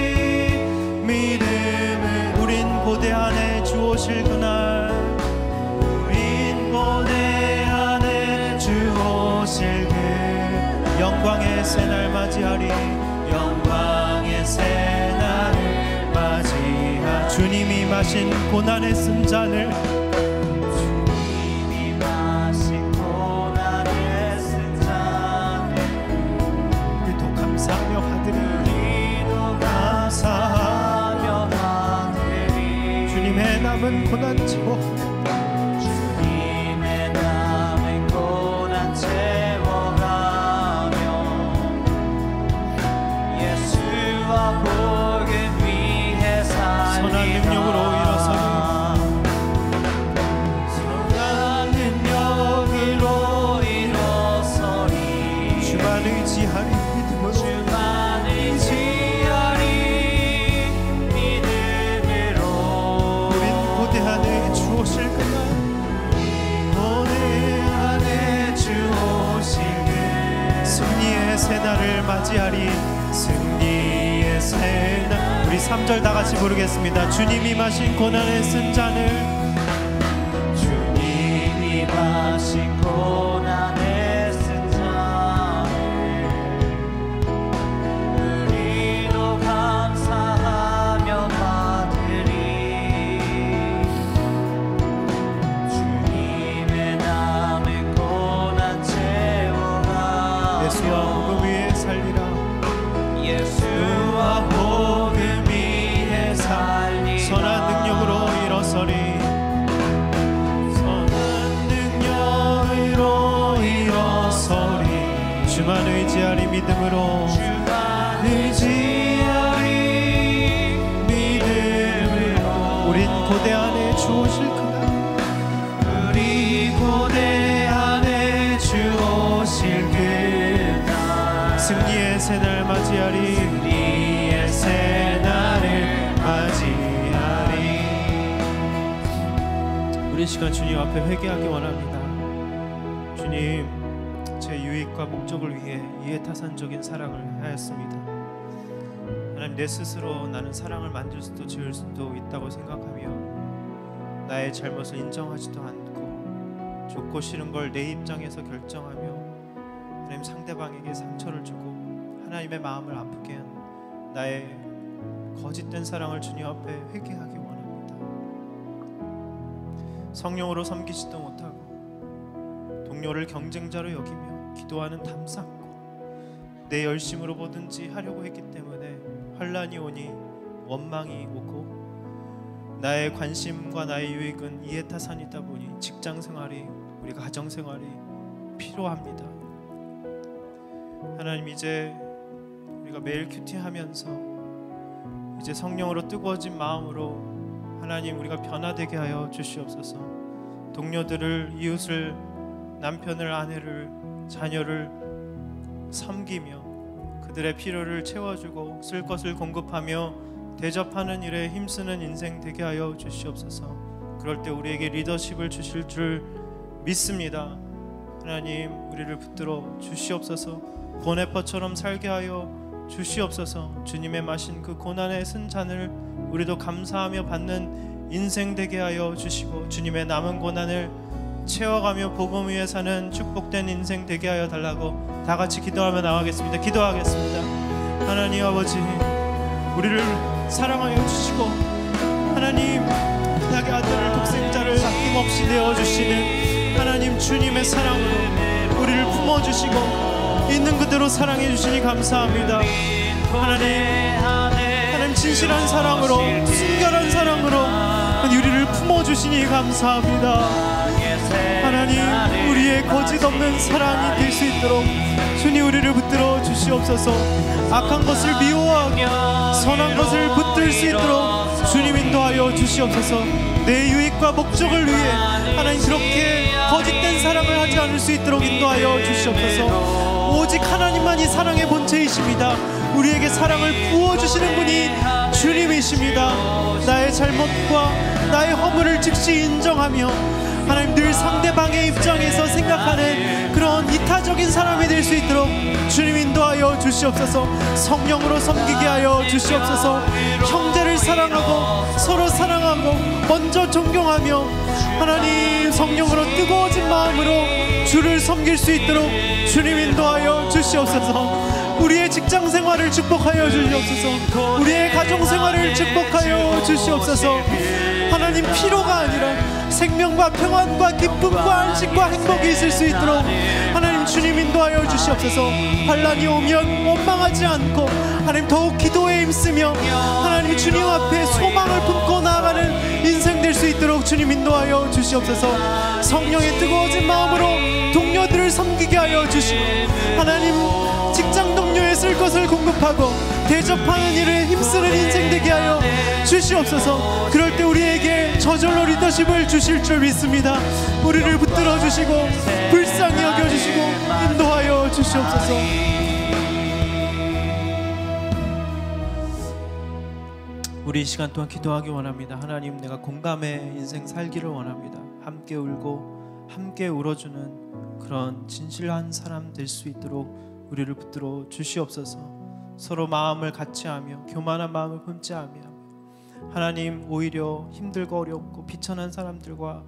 믿음을 우린 고대 안에 주 오실 그날 우린 고대 안에 주 오실 그 영광의 새날 맞이하리. 영광의 새날을 맞이하리. 주님이 마신 고난의 쓴 잔을 주님의 남은 고난 채워 주님의 남은 고난 채워가며 예수와 복음 위해 살리라. 선한 능력으로 일어서리. 선한 능력으로 일어서리. 주만 의지하리. 믿음으로 주만 의지하리. 믿음으로 우린 고대 안에 맞이하리. 승리의 새날. 우리 3절 다 같이 부르겠습니다. 주님이 마신 고난의 쓴 잔을, 주님이 마신 고난의 쓴 잔을 우리도 감사하며 받으리. 주님의 남의 고난 채워가 예수와 복음 위에 살리라. 예수와 복음 위에 살리라. 선한 능력으로 일어서리. 선한 능력으로 일어서리. 주만 의지하리 믿음으로. 주만 의지하리 믿음으로. 우린 고대 안에 주 오실 그날. 우리 고대 안에 주 오실 그날. 승리의 새날 맞이하리. 승리의 새날을 맞이하리. 우리 시간 주님 앞에 회개하기 원합니다. 주님, 제 유익과 목적을 위해 이해타산적인 사랑을 하였습니다. 하나님, 내 스스로 나는 사랑을 만들 수도 지을 수도 있다고 생각하며 나의 잘못을 인정하지도 않고 좋고 싫은 걸 내 입장에서 결정하며 하나님, 상대방에게 상처를 주고 하나님의 마음을 아프게 한 나의 거짓된 사랑을 주님 앞에 회개하기 원합니다. 성령으로 섬기지도 못하고 동료를 경쟁자로 여기며 기도하는 담쌓고 내 열심으로 뭐든지 하려고 했기 때문에 환난이 오니 원망이 오고, 나의 관심과 나의 유익은 이해타산이다 보니 직장생활이, 우리 가정생활이 피로합니다. 하나님, 이제 우리가 매일 큐티하면서 이제 성령으로 뜨거워진 마음으로 하나님, 우리가 변화되게 하여 주시옵소서. 동료들을, 이웃을, 남편을, 아내를, 자녀를 섬기며 그들의 필요를 채워주고 쓸 것을 공급하며 대접하는 일에 힘쓰는 인생 되게 하여 주시옵소서. 그럴 때 우리에게 리더십을 주실 줄 믿습니다. 하나님, 우리를 붙들어 주시옵소서. 보네퍼처럼 살게 하여 주시옵소서. 주님의 마신 그 고난의 쓴 잔을 우리도 감사하며 받는 인생 되게 하여 주시고, 주님의 남은 고난을 채워가며 복음 위에 사는 축복된 인생 되게 하여 달라고 다 같이 기도하며 나가겠습니다. 기도하겠습니다. 하나님 아버지, 우리를 사랑하여 주시고 하나님, 자기 아들을 독생자를 아낌없이 내어주시는 하나님 주님의 사랑으로 우리를 품어주시고 있는 그대로 사랑해 주시니 감사합니다. 하나님 진실한 사랑으로, 순결한 사랑으로 우리를 품어주시니 감사합니다. 하나님, 우리의 거짓 없는 사랑이 될 수 있도록 주님 우리를 붙들어 주시옵소서. 악한 것을 미워하고 선한 것을 붙들 수 있도록 주님 인도하여 주시옵소서. 내 유익과 목적을 위해 하나님 그렇게 거짓된 사랑을 하지 않을 수 있도록 인도하여 주시옵소서. 오직 하나님만이 사랑의 본체이십니다. 우리에게 사랑을 부어주시는 분이 주님이십니다. 나의 잘못과 나의 허물을 즉시 인정하며 하나님, 늘 상대방의 입장에서 생각하는 그런 이타적인 사람이 될 수 있도록 주님 인도하여 주시옵소서. 성령으로 섬기게 하여 주시옵소서. 형제를 사랑하고 서로 사랑하고 먼저 존경하며 하나님 성령으로 뜨거워진 마음으로 주를 섬길 수 있도록 주님 인도하여 주시옵소서. 우리의 직장 생활을 축복하여 주시옵소서. 우리의 가정 생활을 축복하여 주시옵소서. 하나님, 피로가 아니라 생명과 평안과 기쁨과 안식과 행복이 있을 수 있도록 하나님 주님 인도하여 주시옵소서. 환난이 오면 원망하지 않고 하나님 더욱 기도에 힘쓰며 하나님 주님 앞에 소망을 품고 나아가는 인생 될 수 있도록 주님 인도하여 주시옵소서. 성령의 뜨거워진 마음으로 동료들을 섬기게 하여 주시고 하나님 직장 동료에 쓸 것을 공급하고 대접하는 일에 힘쓰는 인생 되게 하여 주시옵소서. 그럴 때 우리에게 저절로 리더십을 주실 줄 믿습니다. 우리를 붙들어 주시고 불쌍히 여겨 주시고 인도하여 주시옵소서. 우리 이 시간 동안 기도하기 원합니다. 하나님, 내가 공감의 인생 살기를 원합니다. 함께 울고 함께 울어주는 그런 진실한 사람 될 수 있도록 우리를 붙들어 주시옵소서. 서로 마음을 같이하며 교만한 마음을 품지 아니하며 하나님, 오히려 힘들고 어렵고 비천한 사람들과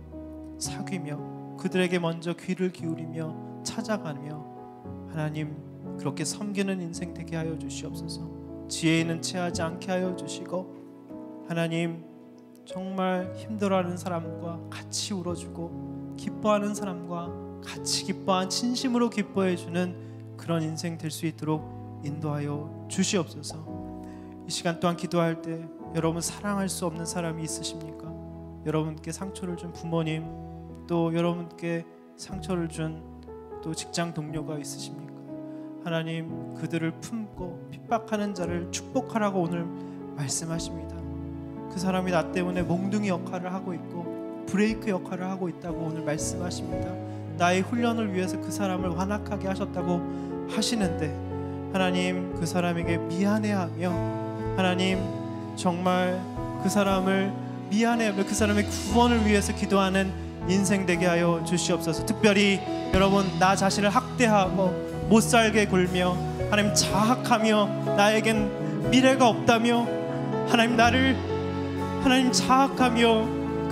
사귀며 그들에게 먼저 귀를 기울이며 찾아가며 하나님, 그렇게 섬기는 인생 되게 하여 주시옵소서. 지혜에는 체하지 않게 하여 주시고 하나님, 정말 힘들어하는 사람과 같이 울어주고 기뻐하는 사람과 같이 기뻐한, 진심으로 기뻐해주는 그런 인생 될 수 있도록 인도하여 주시옵소서. 이 시간 또한 기도할 때 여러분 사랑할 수 없는 사람이 있으십니까? 여러분께 상처를 준 부모님, 또 여러분께 상처를 준 또 직장 동료가 있으십니까? 하나님, 그들을 품고 핍박하는 자를 축복하라고 오늘 말씀하십니다. 그 사람이 나 때문에 몽둥이 역할을 하고 있고 브레이크 역할을 하고 있다고 오늘 말씀하십니다. 나의 훈련을 위해서 그 사람을 완악하게 하셨다고 하시는데 하나님, 그 사람에게 미안해하며 하나님, 정말 그 사람을 미안해하며 그 사람의 구원을 위해서 기도하는 인생 되게 하여 주시옵소서. 특별히 여러분, 나 자신을 학대하고 못살게 굴며 하나님 자학하며 나에겐 미래가 없다며 하나님, 나를 하나님 자학하며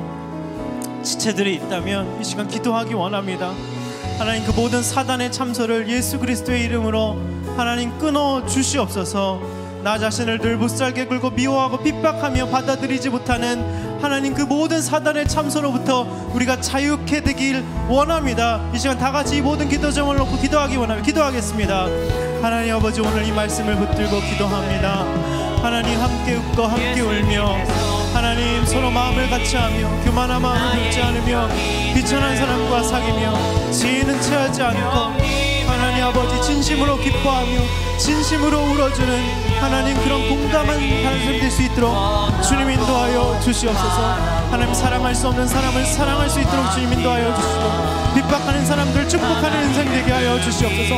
그런 지체들이 있다면 이 시간 기도하기 원합니다. 하나님, 그 모든 사단의 참소를 예수 그리스도의 이름으로 하나님 끊어 주시옵소서. 나 자신을 늘 못살게 굴고 미워하고 핍박하며 받아들이지 못하는 하나님, 그 모든 사단의 참소로부터 우리가 자유케 되길 원합니다. 이 시간 다 같이 이 모든 기도 점을 놓고 기도하기 원합니다. 기도하겠습니다. 하나님 아버지, 오늘 이 말씀을 붙들고 기도합니다. 하나님, 함께 웃고 함께 울며 하나님, 서로 마음을 같이하며 교만한 마음을 품지 않으며 비천한 사람과 사귀며 지혜는 체하지 않고 하나님 아버지, 진심으로 기뻐하며 진심으로 울어주는 하나님, 그런 공감한 사람이 될 수 있도록 주님 인도하여 주시옵소서. 하나님, 사랑할 수 없는 사람을 사랑할 수 있도록 주님 인도하여 주시고 핍박하는 사람들 축복하는 인생 되게 하여 주시옵소서.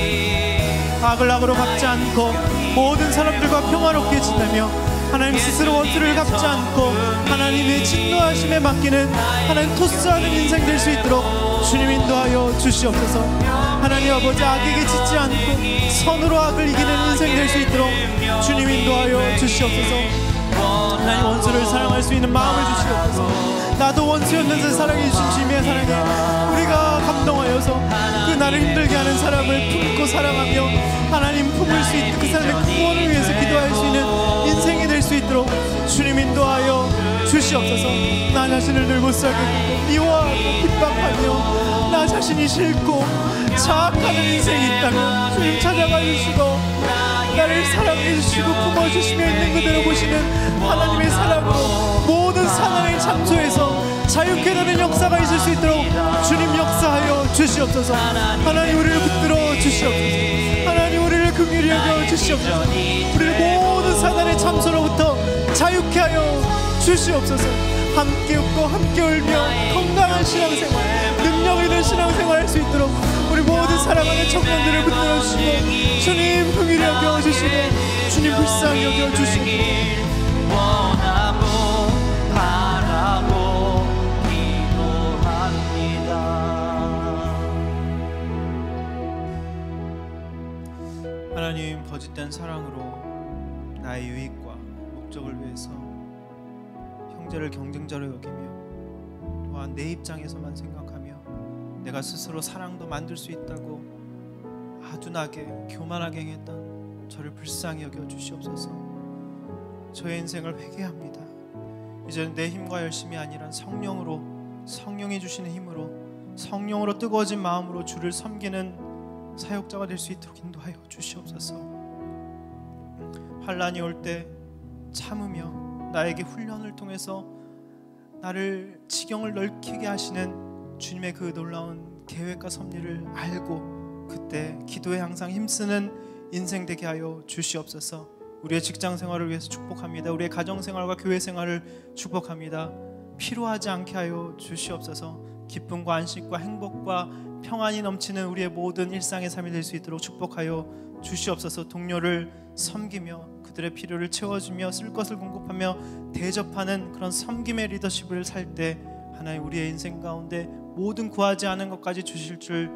악을 악으로 갚지 않고 모든 사람들과 평화롭게 지내며 하나님, 스스로 원수를 갚지 않고 하나님의 진노하심에 맡기는 하나님, 토스하는 인생 될 수 있도록 주님 인도하여 주시옵소서. 하나님 아버지, 악에게 짓지 않고 선으로 악을 이기는 인생 될 수 있도록 주님 인도하여 주시옵소서. 하나님, 원수를 사랑할 수 있는 마음을 주시옵소서. 나도 원수였는데 사랑해 주신 주님의 사랑에 우리가 감동하여서 그 나를 힘들게 하는 사람을 품고 사랑하며 하나님, 품을 수 있는 그 사람의 구원을 위해서 기도할 수 있는 인생이 될 수 있도록 주님 인도하여 주시옵소서. 나 자신을 늘 못살게 굴고 미워하고 핍박하며 나 자신이 싫고 자학하는 인생이 있다면 주님 찾아가 주시고 나를 사랑해 주시고 품어주시며 있는 그대로 보시는 하나님의 사랑으로 모든 사랑의 참소에서 자유케 되는 역사가 있을 수 있도록 주님 역사하여 주시옵소서. 하나님, 우리를 붙들어 주시옵소서. 하나님, 우리를 긍휼히 여겨 주시옵소서. 우리를 모든 사단의 참소로부터 자유케 하여 주시옵소서. 함께 웃고 함께 울며 건강한 신앙생활, 능력 있는 신앙생활 할 수 있도록 우리 모든 사랑하는 청년들을 붙들어 주시고 주님 긍휼히 여겨 주시고 주님 불쌍히 여겨 주시고 원하고 바라고 기도합니다. 하나님, 거짓된 사랑으로 나의 유익과 목적을 위해서 형제를 경쟁자로 여기며 또한 내 입장에서만 생각하며 내가 스스로 사랑도 만들 수 있다고 아둔하게 교만하게 행했던 저를 불쌍히 여겨 주시옵소서. 저의 인생을 회개합니다. 이제는 내 힘과 열심이 아니라 성령으로, 성령이 주시는 힘으로, 성령으로 뜨거워진 마음으로 주를 섬기는 사역자가 될 수 있도록 인도하여 주시옵소서. 환난이 올 때 참으며 나에게 훈련을 통해서 나를 지경을 넓히게 하시는 주님의 그 놀라운 계획과 섭리를 알고 그때 기도에 항상 힘쓰는 인생 되게 하여 주시옵소서. 우리의 직장 생활을 위해서 축복합니다. 우리의 가정 생활과 교회 생활을 축복합니다. 피로하지 않게 하여 주시옵소서. 기쁨과 안식과 행복과 평안이 넘치는 우리의 모든 일상의 삶이 될 수 있도록 축복하여 주시옵소서. 동료를 섬기며 그들의 필요를 채워주며 쓸 것을 공급하며 대접하는 그런 섬김의 리더십을 살 때 하나님, 우리의 인생 가운데 모든 구하지 않은 것까지 주실 줄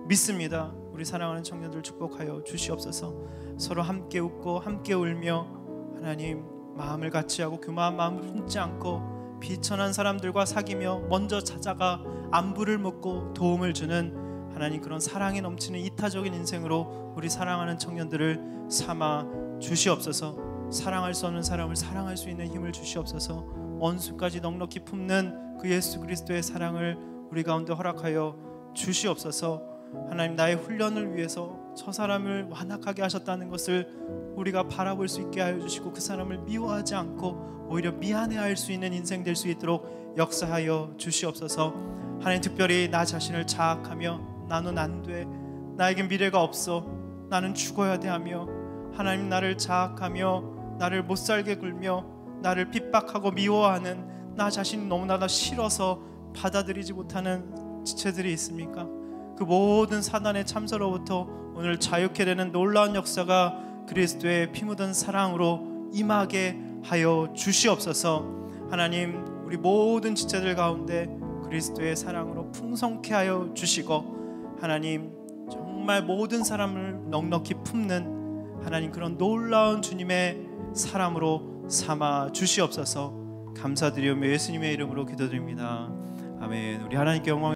믿습니다. 우리 사랑하는 청년들 축복하여 주시옵소서. 서로 함께 웃고 함께 울며 하나님 마음을 같이 하고 교만한 마음을 품지 않고 비천한 사람들과 사귀며 먼저 찾아가 안부를 묻고 도움을 주는 하나님 그런 사랑이 넘치는 이타적인 인생으로 우리 사랑하는 청년들을 삼아 주시옵소서. 사랑할 수 없는 사람을 사랑할 수 있는 힘을 주시옵소서. 원수까지 넉넉히 품는 그 예수 그리스도의 사랑을 우리 가운데 허락하여 주시옵소서. 하나님 나의 훈련을 위해서 저 사람을 완악하게 하셨다는 것을 우리가 바라볼 수 있게 하여 주시고 그 사람을 미워하지 않고 오히려 미안해할 수 있는 인생 될 수 있도록 역사하여 주시옵소서. 하나님 특별히 나 자신을 자학하며 나는 안 돼, 나에겐 미래가 없어, 나는 죽어야 돼 하며 하나님 나를 자학하며 나를 못살게 굴며 나를 핍박하고 미워하는 나 자신이 너무나도 싫어서 받아들이지 못하는 지체들이 있습니까? 그 모든 사단의 참소로부터 오늘 자유케 되는 놀라운 역사가 그리스도의 피 묻은 사랑으로 임하게 하여 주시옵소서. 하나님 우리 모든 지체들 가운데 그리스도의 사랑으로 풍성케 하여 주시고 하나님 정말 모든 사람을 넉넉히 품는 하나님 그런 놀라운 주님의 사람으로 삼아 주시옵소서. 감사드리며 예수님의 이름으로 기도드립니다. 아멘. 우리 하나님께 영광